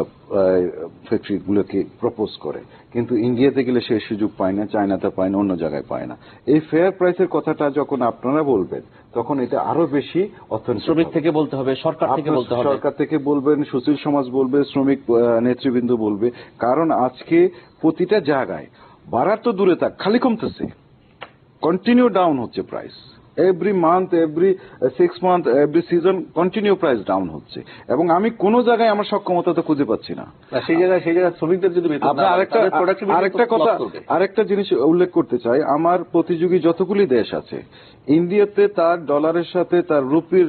ফ্যাক্টরিগুলোকে প্রপোজ করে, কিন্তু ইন্ডিয়াতে গেলে সেই সুযোগ পায় না, চায়নাতে পায় না, অন্য জায়গায় পায় না। এই ফেয়ার প্রাইসের কথাটা যখন আপনারা বলবেন তখন এটা আরো বেশি শ্রমিক থেকে বলতে হবে, সরকার থেকে বলতে হবে, সরকার থেকে বলবেন, সুশীল সমাজ বলবে, শ্রমিক নেতৃবৃন্দ বলবে। কারণ আজকে প্রতিটা জায়গায় বাড়ার তো দূরে থাক, খালি কমতেছে, কন্টিনিউ ডাউন হচ্ছে price, every month, every six month, every season continue price down হচ্ছে, এবং আমি কোন জায়গায় আমার সক্ষমতা তো খুঁজে পাচ্ছি না। সেই জায়গায় সেই জায়গায় শ্রমিকদের যদি আরেকটা আরেকটা কথা আরেকটা জিনিস উল্লেখ করতে চাই, আমার প্রতিযোগী যতগুলি দেশ আছে, ইন্ডিয়াতে তার ডলারের সাথে তার রুপির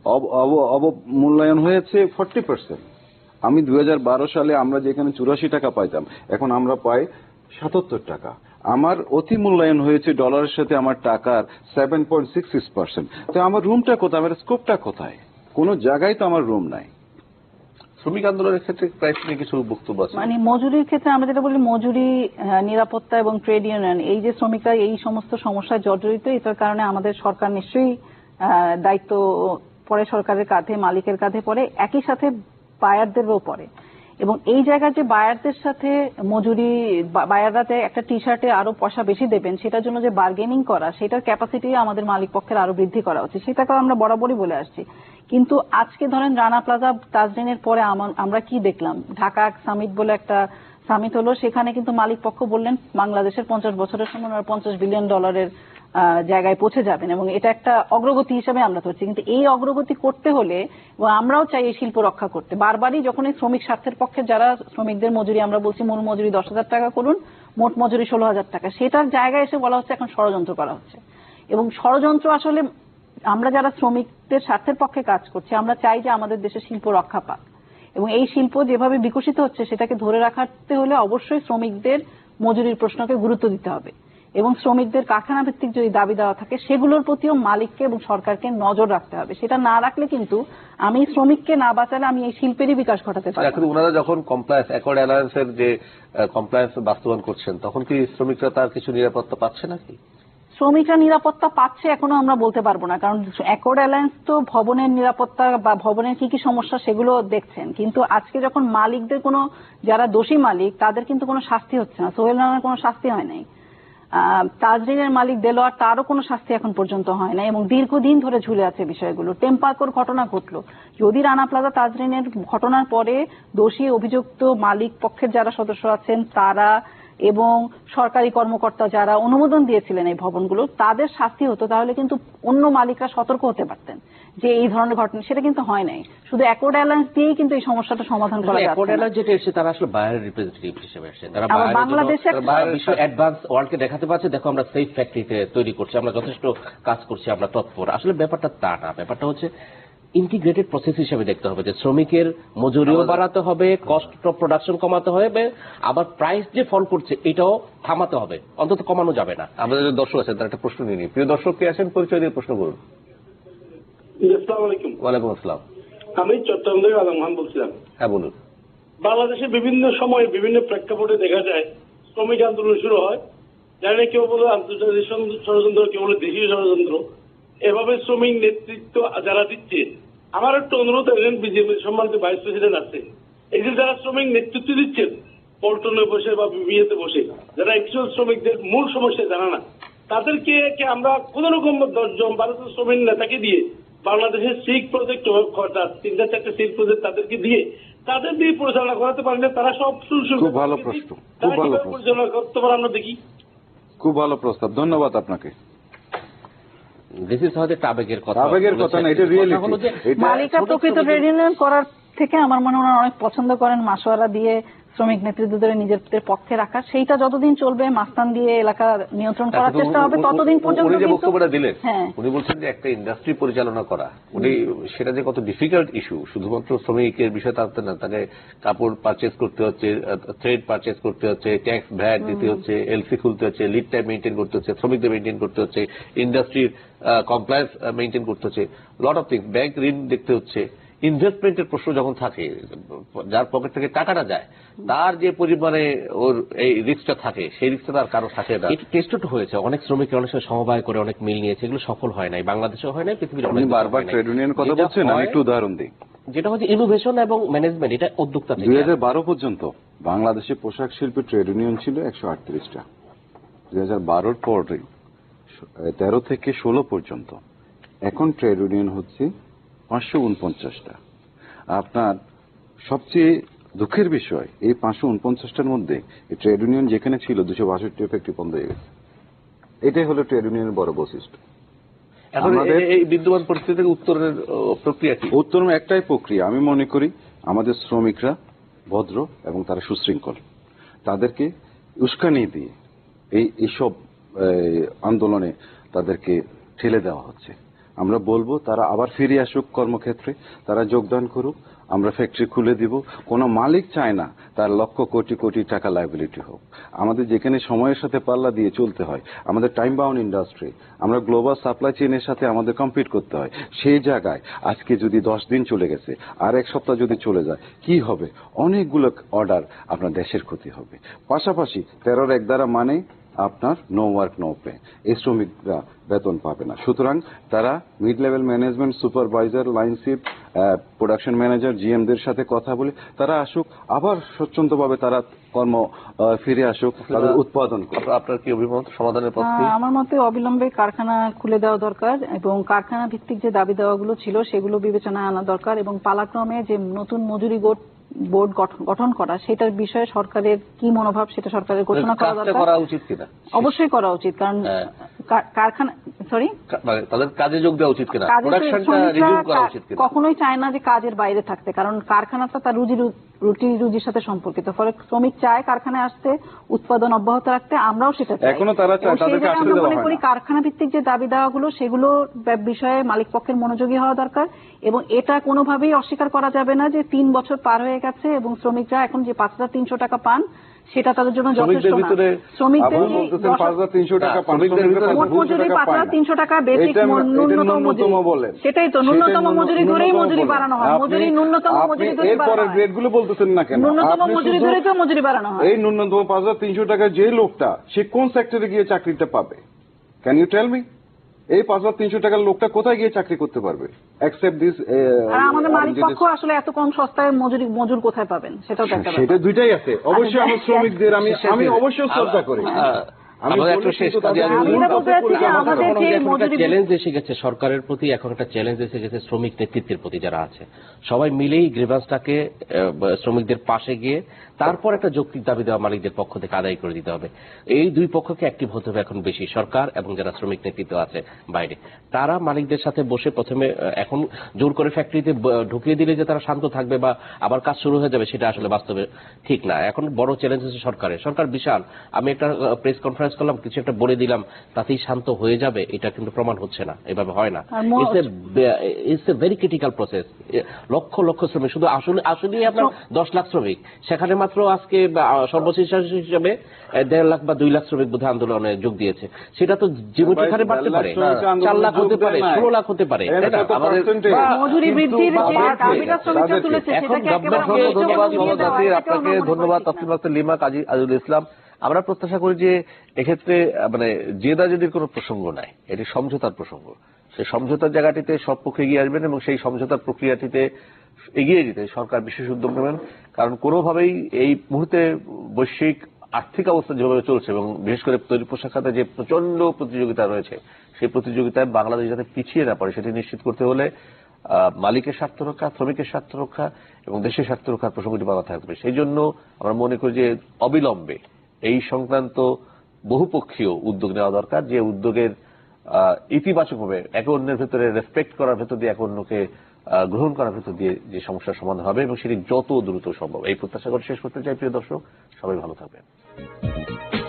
অবমূল্যায়ন হয়েছে ফর্টি পার্সেন্ট। আমি দুই হাজার বারো সালে আমরা যেখানে চুরাশি টাকা পাইতাম, এখন আমরা পাই সাতাত্তর টাকা। আমার অতি মূল্যায়ন হয়েছে ডলারের সাথে আমার টাকার seven point six six percent. তো আমার রুমটা কোথায়, আমার স্কোপটা কোথায়? কোন জায়গায় তো আমার রুম নাই। শ্রমিক আন্দোলনের ক্ষেত্রে প্রাইস নিয়ে কিছু বক্তব্য আছে, মানে মজুরির ক্ষেত্রে আমরা যেটা বলি মজুরি, নিরাপত্তা এবং ট্রেড ইউনিয়ন, এই যে শ্রমিকরা এই সমস্ত সমস্যায় জর্জরিত, এটার কারণে আমাদের সরকার নিশ্চয়ই দায়িত্ব পড়ে সরকারের কাঁধে, মালিকের কাঁধে পড়ে, একই সাথে বায়ারদেরও পড়ে। এবং এই জায়গায় যে বায়ারদের সাথে মজুরি, বায়াররা যে একটা টি শার্টে আরো পয়সা বেশি দেবেন সেটার জন্য যে বার্গেনিং করা, সেটার ক্যাপাসিটি আমাদের মালিক পক্ষের আরো বৃদ্ধি করা উচিত, সেটাকে আমরা বরাবরই বলে আসছি। কিন্তু আজকে ধরেন রানা প্লাজা তাজরিনের পরে আমরা কি দেখলাম, ঢাকা সামিট বলে একটা সামিট হলো, সেখানে কিন্তু মালিক পক্ষ বললেন বাংলাদেশের পঞ্চাশ বছরের সময় পঞ্চাশ বিলিয়ন ডলারের জায়গায় পৌঁছে যাবেন, এবং এটা একটা অগ্রগতি হিসেবে আমরা ধরছি। কিন্তু এই অগ্রগতি করতে হলে আমরাও চাই এই শিল্প রক্ষা করতে। বারবারই যখন এই শ্রমিক স্বার্থের পক্ষে যারা শ্রমিকদের মজুরি, আমরা বলছি মূল মজুরি দশ হাজার টাকা করুন, মোট মজুরি ষোলো হাজার টাকা, সেটার জায়গায় এসে বলা হচ্ছে এখন ষড়যন্ত্র করা হচ্ছে। এবং ষড়যন্ত্র আসলে আমরা যারা শ্রমিকদের স্বার্থের পক্ষে কাজ করছি, আমরা চাই যে আমাদের দেশে শিল্প রক্ষা পাক, এবং এই শিল্প যেভাবে বিকশিত হচ্ছে সেটাকে ধরে রাখতে হলে অবশ্যই শ্রমিকদের মজুরির প্রশ্নকে গুরুত্ব দিতে হবে, এবং শ্রমিকদের কারখানা ভিত্তিক যদি দাবি দেওয়া থাকে সেগুলোর প্রতিও মালিককে এবং সরকারকে নজর রাখতে হবে। সেটা না রাখলে কিন্তু আমি শ্রমিককে না বাঁচালে আমি এই শিল্পেরই বিকাশ ঘটাতে পারি। এখন ওনারা যখন কমপ্লায়েন্স অ্যাকর্ড অ্যালায়েন্সের যে কমপ্লায়েন্স বাস্তবায়ন করছেন, তখন কি শ্রমিকরা তার কিছু নিরাপত্তা পাচ্ছে নাকি? শ্রমিকরা নিরাপত্তা পাচ্ছে এখনো আমরা বলতে পারবো না, কারণ অ্যাকর্ড অ্যালায়েন্স তো ভবনের নিরাপত্তা বা ভবনের কি কি সমস্যা সেগুলো দেখছেন, কিন্তু আজকে যখন মালিকদের কোনো, যারা দোষী মালিক তাদের কিন্তু কোনো শাস্তি হচ্ছে না। সোহেল রানার কোনো শাস্তি হয় নাই, তাজরিনের মালিক দেলোয়ার তারও কোনো শাস্তি এখন পর্যন্ত হয় না, এবং দীর্ঘদিন ধরে ঝুলে আছে বিষয়গুলো। টেম্পারকোর ঘটনা ঘটলো, যদি রানা প্লাজা তাজরিনের ঘটনার পরে দোষী অভিযুক্ত মালিক পক্ষের যারা সদস্য আছেন তারা এবং সরকারি কর্মকর্তা যারা অনুমোদন দিয়েছিলেন এই ভবনগুলো তাদের শাস্তি হতো, তাহলে কিন্তু অন্য মালিকরা সতর্ক হতে পারতেন যে এই ধরনের ঘটনা। সেটা কিন্তু হয় নাই, শুধু অ্যাকর্ড অ্যালায়েন্স দিয়েই কিন্তু এই সমস্যাটা সমাধান করা যাচ্ছে। অ্যাকর্ড অ্যালায়েন্স যেটা এসেছে তারা আসলে বায়ার রিপ্রেজেন্টেটিভ হিসেবে এসেছে, তারা বাংলাদেশে বিশ্ব অ্যাডভান্স ওয়ার্ল্ডকে দেখাতে পারছে দেখো আমরা সেফ ফ্যাক্টরিতে তৈরি করছি, আমরা যথেষ্ট কাজ করছি, আমরা তৎপর। আসলে ব্যাপারটা তা না, ব্যাপারটা হচ্ছে ইন্টিগ্রেটেড প্রসেস হিসেবে দেখতে হবে যে শ্রমিকের মজুরিও বাড়াতে হবে, কস্ট অফ প্রোডাকশন কমাতে হবে, আবার প্রাইস যে ফল করছে এটাও থামাতে হবে, অন্তত কমানো যাবে না। আমাদের যে দর্শক আছেন তার একটা প্রশ্ন নিয়ে নিই। প্রিয় দর্শক কে আছেন, পরিচয় দিয়ে প্রশ্ন করুন। আসসালামু আলাইকুম। ওয়ালাইকুম আসসালাম। আমি চট্টগ্রাম থেকে আলম খান বলছিলাম। হ্যাঁ বলুন। বাংলাদেশে বিভিন্ন সময় বিভিন্ন প্রেক্ষাপটে দেখা যায় শ্রমিক আন্দোলন শুরু হয়, জানি না কেউ বলে আন্তর্জাতিক ষড়যন্ত্র, কেউ বলে দেশীয় ষড়যন্ত্র। এভাবে শ্রমিক নেতৃত্ব যারা দিচ্ছে, আমার একটা অনুরোধ, একজন বিজেপির সম্মানিত ভাইস প্রেসিডেন্ট আছে, এই যে যারা শ্রমিক নেতৃত্ব দিচ্ছেন পল্টনে বসে বা বিবিএতে বসে, যারা অ্যাকচুয়াল শ্রমিকদের মূল সমস্যা জানা না, তাদেরকে আমরা কোন রকম দশজন ভারতীয় শ্রমিক নেতাকে দিয়ে বাংলাদেশের সিক প্রজেক্ট তিনটা চারটা সিক প্রজেক্ট তাদেরকে দিয়ে তাদের দিয়ে পরিচালনা করাতে পারলে তারা সব খুব ভালো প্রশ্ন, খুব ভালো পরিচালনা করতে পারে। আমরা দেখি খুব ভালো প্রস্তাব, ধন্যবাদ আপনাকে। দিস ইজ হয়তো আবেগের কথা, আবেগের কথা না, এটা রিয়েলিটি। মালিকা প্রকৃত ট্রেড ইউনিয়ন করার থেকে আমার মনে হয় অনেক পছন্দ করেন মাসোয়ারা দিয়ে শ্রমিক নেতৃত্বদের নিজেদের পক্ষে রাখা। সেইটা যতদিন চলবে, মাস্তান দিয়ে এলাকা নিয়ন্ত্রণ করার চেষ্টা হবে ততদিন পর্যন্ত। উনি যে বক্তব্যটা দিলেন, উনি বলছেন যে একটা ইন্ডাস্ট্রি পরিচালনা করা, উনি সেটা যে কত ডিফিকাল্ট ইস্যু, শুধুমাত্র শ্রমিকের বিষয় তাতে না, তাকে কাপড় পারচেজ করতে হচ্ছে, থ্রেড পারচেজ করতে হচ্ছে, ট্যাক্স ভ্যাট দিতে হচ্ছে, এলসি খুলতে হচ্ছে, লিড টাইম মেনটেন করতে হচ্ছে, শ্রমিকদের মেনটেন করতে হচ্ছে, ইন্ডাস্ট্রির কমপ্লায়েন্স মেনটেন করতে হচ্ছে, লট অফ থিংস, ব্যাংক ঋণ দেখতে হচ্ছে। ইনভেস্টমেন্টের প্রশ্ন যখন থাকে, যার পকেট থেকে টাকাটা যায় তার যে পরিমাণে ওর এই রিস্কটা থাকে, সেই রিস্কটা তার কারো থাকে না। টেস্টও তো হয়েছে, অনেক শ্রমিক অনেক সময় সমবায় করে অনেক মিল নিয়েছে, এগুলো সফল হয় নাই, বাংলাদেশেও হয় নাই, পৃথিবীর অনেক। বারবার ট্রেড ইউনিয়ন কথা বলছেন, আমি একটু উদাহরণ দিই। যেটা হচ্ছে ইনোভেশন এবং ম্যানেজমেন্ট, এটা উদ্যোক্তা থেকে। দুই হাজার বারো পর্যন্ত বাংলাদেশে পোশাক শিল্পে ট্রেড ইউনিয়ন ছিল একশো আটত্রিশটা। দুই হাজার বারোর পরে তেরো থেকে ষোলো পর্যন্ত, এখন ট্রেড ইউনিয়ন হচ্ছে পাঁচশো উনপঞ্চাশটা। আপনার সবচেয়ে দুঃখের বিষয়, এই পাঁচশো উনপঞ্চাশটার মধ্যে ট্রেড ইউনিয়ন যেখানে ছিল দুশো বাষট্টি ফ্যাক্টরি বন্ধ হয়ে গেছে। এটাই হলো ট্রেড ইউনিয়নের বড় বৈশিষ্ট্য। আমাদের এই বিদ্যমান পরিস্থিতি থেকে উত্তরের প্রক্রিয়া কি? উত্তরের একটাই প্রক্রিয়া, আমি মনে করি আমাদের শ্রমিকরা ভদ্র এবং তারা সুশৃঙ্খল, তাদেরকে উস্কানি দিয়ে এই এইসব আন্দোলনে তাদেরকে ঠেলে দেওয়া হচ্ছে। আমরা বলবো তারা আবার ফিরে আসুক কর্মক্ষেত্রে, তারা যোগদান করুক, আমরা ফ্যাক্টরি খুলে দিব। কোনো মালিক চায় না তার লক্ষ কোটি কোটি টাকা লায়াবিলিটি হোক। আমাদের যেখানে সময়ের সাথে পাল্লা দিয়ে চলতে হয়, আমাদের টাইম বাউন্ড ইন্ডাস্ট্রি, আমরা গ্লোবাল সাপ্লাই চেইনের সাথে আমাদের কম্পিট করতে হয়, সেই জায়গায় আজকে যদি দশ দিন চলে গেছে, আর এক সপ্তাহ যদি চলে যায়, কি হবে? অনেকগুলো অর্ডার আপনার দেশের ক্ষতি হবে। পাশাপাশি তেরোর এক দ্বারা মানে আপনার নো ওয়ার্ক নো পে, এই শ্রমিকরা বেতন পাবে না। সুতরাং তারা মিড লেভেল ম্যানেজমেন্ট, সুপারভাইজার, লাইনশিপ, প্রোডাকশন ম্যানেজার, জিএমদের সাথে কথা বলে তারা আসুক, আবার স্বচ্ছন্দভাবে তারা কর্ম ফিরে আসুক, তাদের উৎপাদন করুক। আপনার কি অভিমত সমাধানের পক্ষে? আমার মতে অবিলম্বে কারখানা খুলে দেওয়া দরকার, এবং কারখানা ভিত্তিক যে দাবি দেওয়াগুলো ছিল সেগুলো বিবেচনায় আনা দরকার, এবং পালাক্রমে যে নতুন মজুরি বোর্ড বোর্ড গঠন করা, সেটার বিষয়ে সরকারের কি মনোভাব সেটা সরকারের ঘোষণা করা দরকার। করা উচিত কিনা? অবশ্যই করা উচিত, কারণ কারখানা সরি তাদের কাজে যোগ দেওয়া উচিত কিনা, প্রোডাকশনটা রিজিউম করা উচিত কিনা? কখনোই চায় না যে কাজের বাইরে থাকতে, কারণ কারখানাটা তার রুজি রুটি রুজির সাথে সম্পর্কিত। ফলে শ্রমিক চায় কারখানায় আসতে, উৎপাদন অব্যাহত রাখতে, আমরাও সেটা চাই। এখনো তারা চায়, তাদেরকে আসতে দেওয়া হয় না। মনে করি কারখানা ভিত্তিক যে দাবি দাওয়াগুলো সেগুলো বিষয়ে মালিক পক্ষের মনোযোগী হওয়া দরকার, এবং এটা কোনোভাবেই অস্বীকার করা যাবে না যে তিন বছর পার হয়ে গেছে এবং শ্রমিকরা এখন যে পাঁচ হাজার তিনশো টাকা পান সেটা তাদের জন্য যথেষ্ট না। শ্রমিকদের মজুরি পাঁচ হাজার তিনশো টাকা বেসিক ন্যূনতম মজুরি, সেটাই তো ন্যূনতম মজুরি ধরেই মজুরি বাড়ানো হয়। মজুরি ন্যূনতম মজুরি ধরে গ্রেডগুলো বলতেছেন না কেন? ন্যূনতম মজুরি ধরে তো মজুরি বাড়ানো হয়। এই ন্যূনতম পাঁচ হাজার তিনশো টাকা যে লোকটা, সে কোন সেক্টরে গিয়ে চাকরিটা পাবে? Can you tell me? এই পাঁচ হাজার তিনশো টাকার লোকটা কোথায় গিয়ে চাকরি করতে পারবে? Except this. আর আমাদের মালিক পক্ষ আসলে এত কম সস্তায় মজুরি মজুর কোথায় পাবেন সেটাও দেখা যাবে। সেটা দুইটাই আছে অবশ্যই। আমার শ্রমিকদের আমি আমি অবশ্যই শ্রদ্ধা করি। চ্যালেঞ্জ এসে গেছে সরকারের প্রতি, এখন একটা চ্যালেঞ্জ এসে গেছে শ্রমিক নেতৃত্বের প্রতি যারা আছে, সবাই মিলেই গ্রিভান্সটাকে শ্রমিকদের পাশে গিয়ে তারপর একটা যৌক্তিক দাবি দেওয়া মালিকদের পক্ষ থেকে আদায় করে দিতে হবে। এই দুই পক্ষকে অ্যাক্টিভ হতে হবে এখন বেশি, সরকার এবং যারা শ্রমিক নেতৃত্ব আছে বাইরে, তারা মালিকদের সাথে বসে প্রথমে, এখন জোর করে ফ্যাক্টরিতে ঢুকিয়ে দিলে যে তারা শান্ত থাকবে বা আবার কাজ শুরু হয়ে যাবে সেটা আসলে বাস্তবে ঠিক না। এখন বড় চ্যালেঞ্জ হচ্ছে সরকারের, সরকার বিশাল। আমি একটা প্রেস কনফারেন্স করলাম, কিছু একটা বলে দিলাম, তাতেই শান্ত হয়ে যাবে এটা কিন্তু প্রমাণ হচ্ছে না, এভাবে হয় না। It's a very critical process. লক্ষ লক্ষ শ্রমিক, শুধু আসলে আসলেই আপনার দশ লাখ শ্রমিক, সেখানে মাত্র আজকে সর্বশেষ হিসাবে দেড় লাখ বা দুই লাখ শ্রমিক বোধহয় আন্দোলনে যোগ দিয়েছে। সেটা তো জীবনটি খারে বাড়তে পারে, চার লাখ হতে পারে, ষোলো লাখ হতে পারে। মজুরি বৃদ্ধির দাবিটা শ্রমিকরা তুলেছে, সেটাকে আপনাকে ধন্যবাদ তসলিমা আক্তার লিমা, কাজী আজিজুল ইসলাম। আমরা প্রত্যাশা করি যে এক্ষেত্রে মানে জেদাজেদির কোনো প্রসঙ্গ নাই, এটি সমঝোতার প্রসঙ্গ। সেই সমঝোতার জায়গাটিতে সব পক্ষে এগিয়ে আসবেন এবং সেই সমঝোতার প্রক্রিয়াটিতে এগিয়ে যেতে সরকার বিশেষ উদ্যোগ নেবেন। কারণ কোনোভাবেই এই মুহূর্তে বৈশ্বিক আর্থিক অবস্থা যেভাবে চলছে এবং বিশেষ করে তৈরি পোশাক খাতে যে প্রচন্ড প্রতিযোগিতা রয়েছে, সেই প্রতিযোগিতায় বাংলাদেশ যাতে পিছিয়ে না পড়ে সেটি নিশ্চিত করতে হলে মালিকের স্বার্থ রক্ষা, শ্রমিকের স্বার্থ রক্ষা এবং দেশের স্বার্থ রক্ষার প্রসঙ্গটি মাথায় থাকবে। সেই জন্য আমরা মনে করি যে অবিলম্বে এই সংক্রান্ত বহুপক্ষীয় উদ্যোগ নেওয়া দরকার, যে উদ্যোগের ইতিবাচকভাবে একে অন্যের ভেতরে রেসপেক্ট করার ভেতর দিয়ে একে অন্যকে গ্রহণ করার ভেতর দিয়ে যে সমস্যার সমাধান হবে এবং সেটি যত দ্রুত সম্ভব, এই প্রত্যাশা করে শেষ করতে চাই। প্রিয় দর্শক, সবাই ভালো থাকবেন।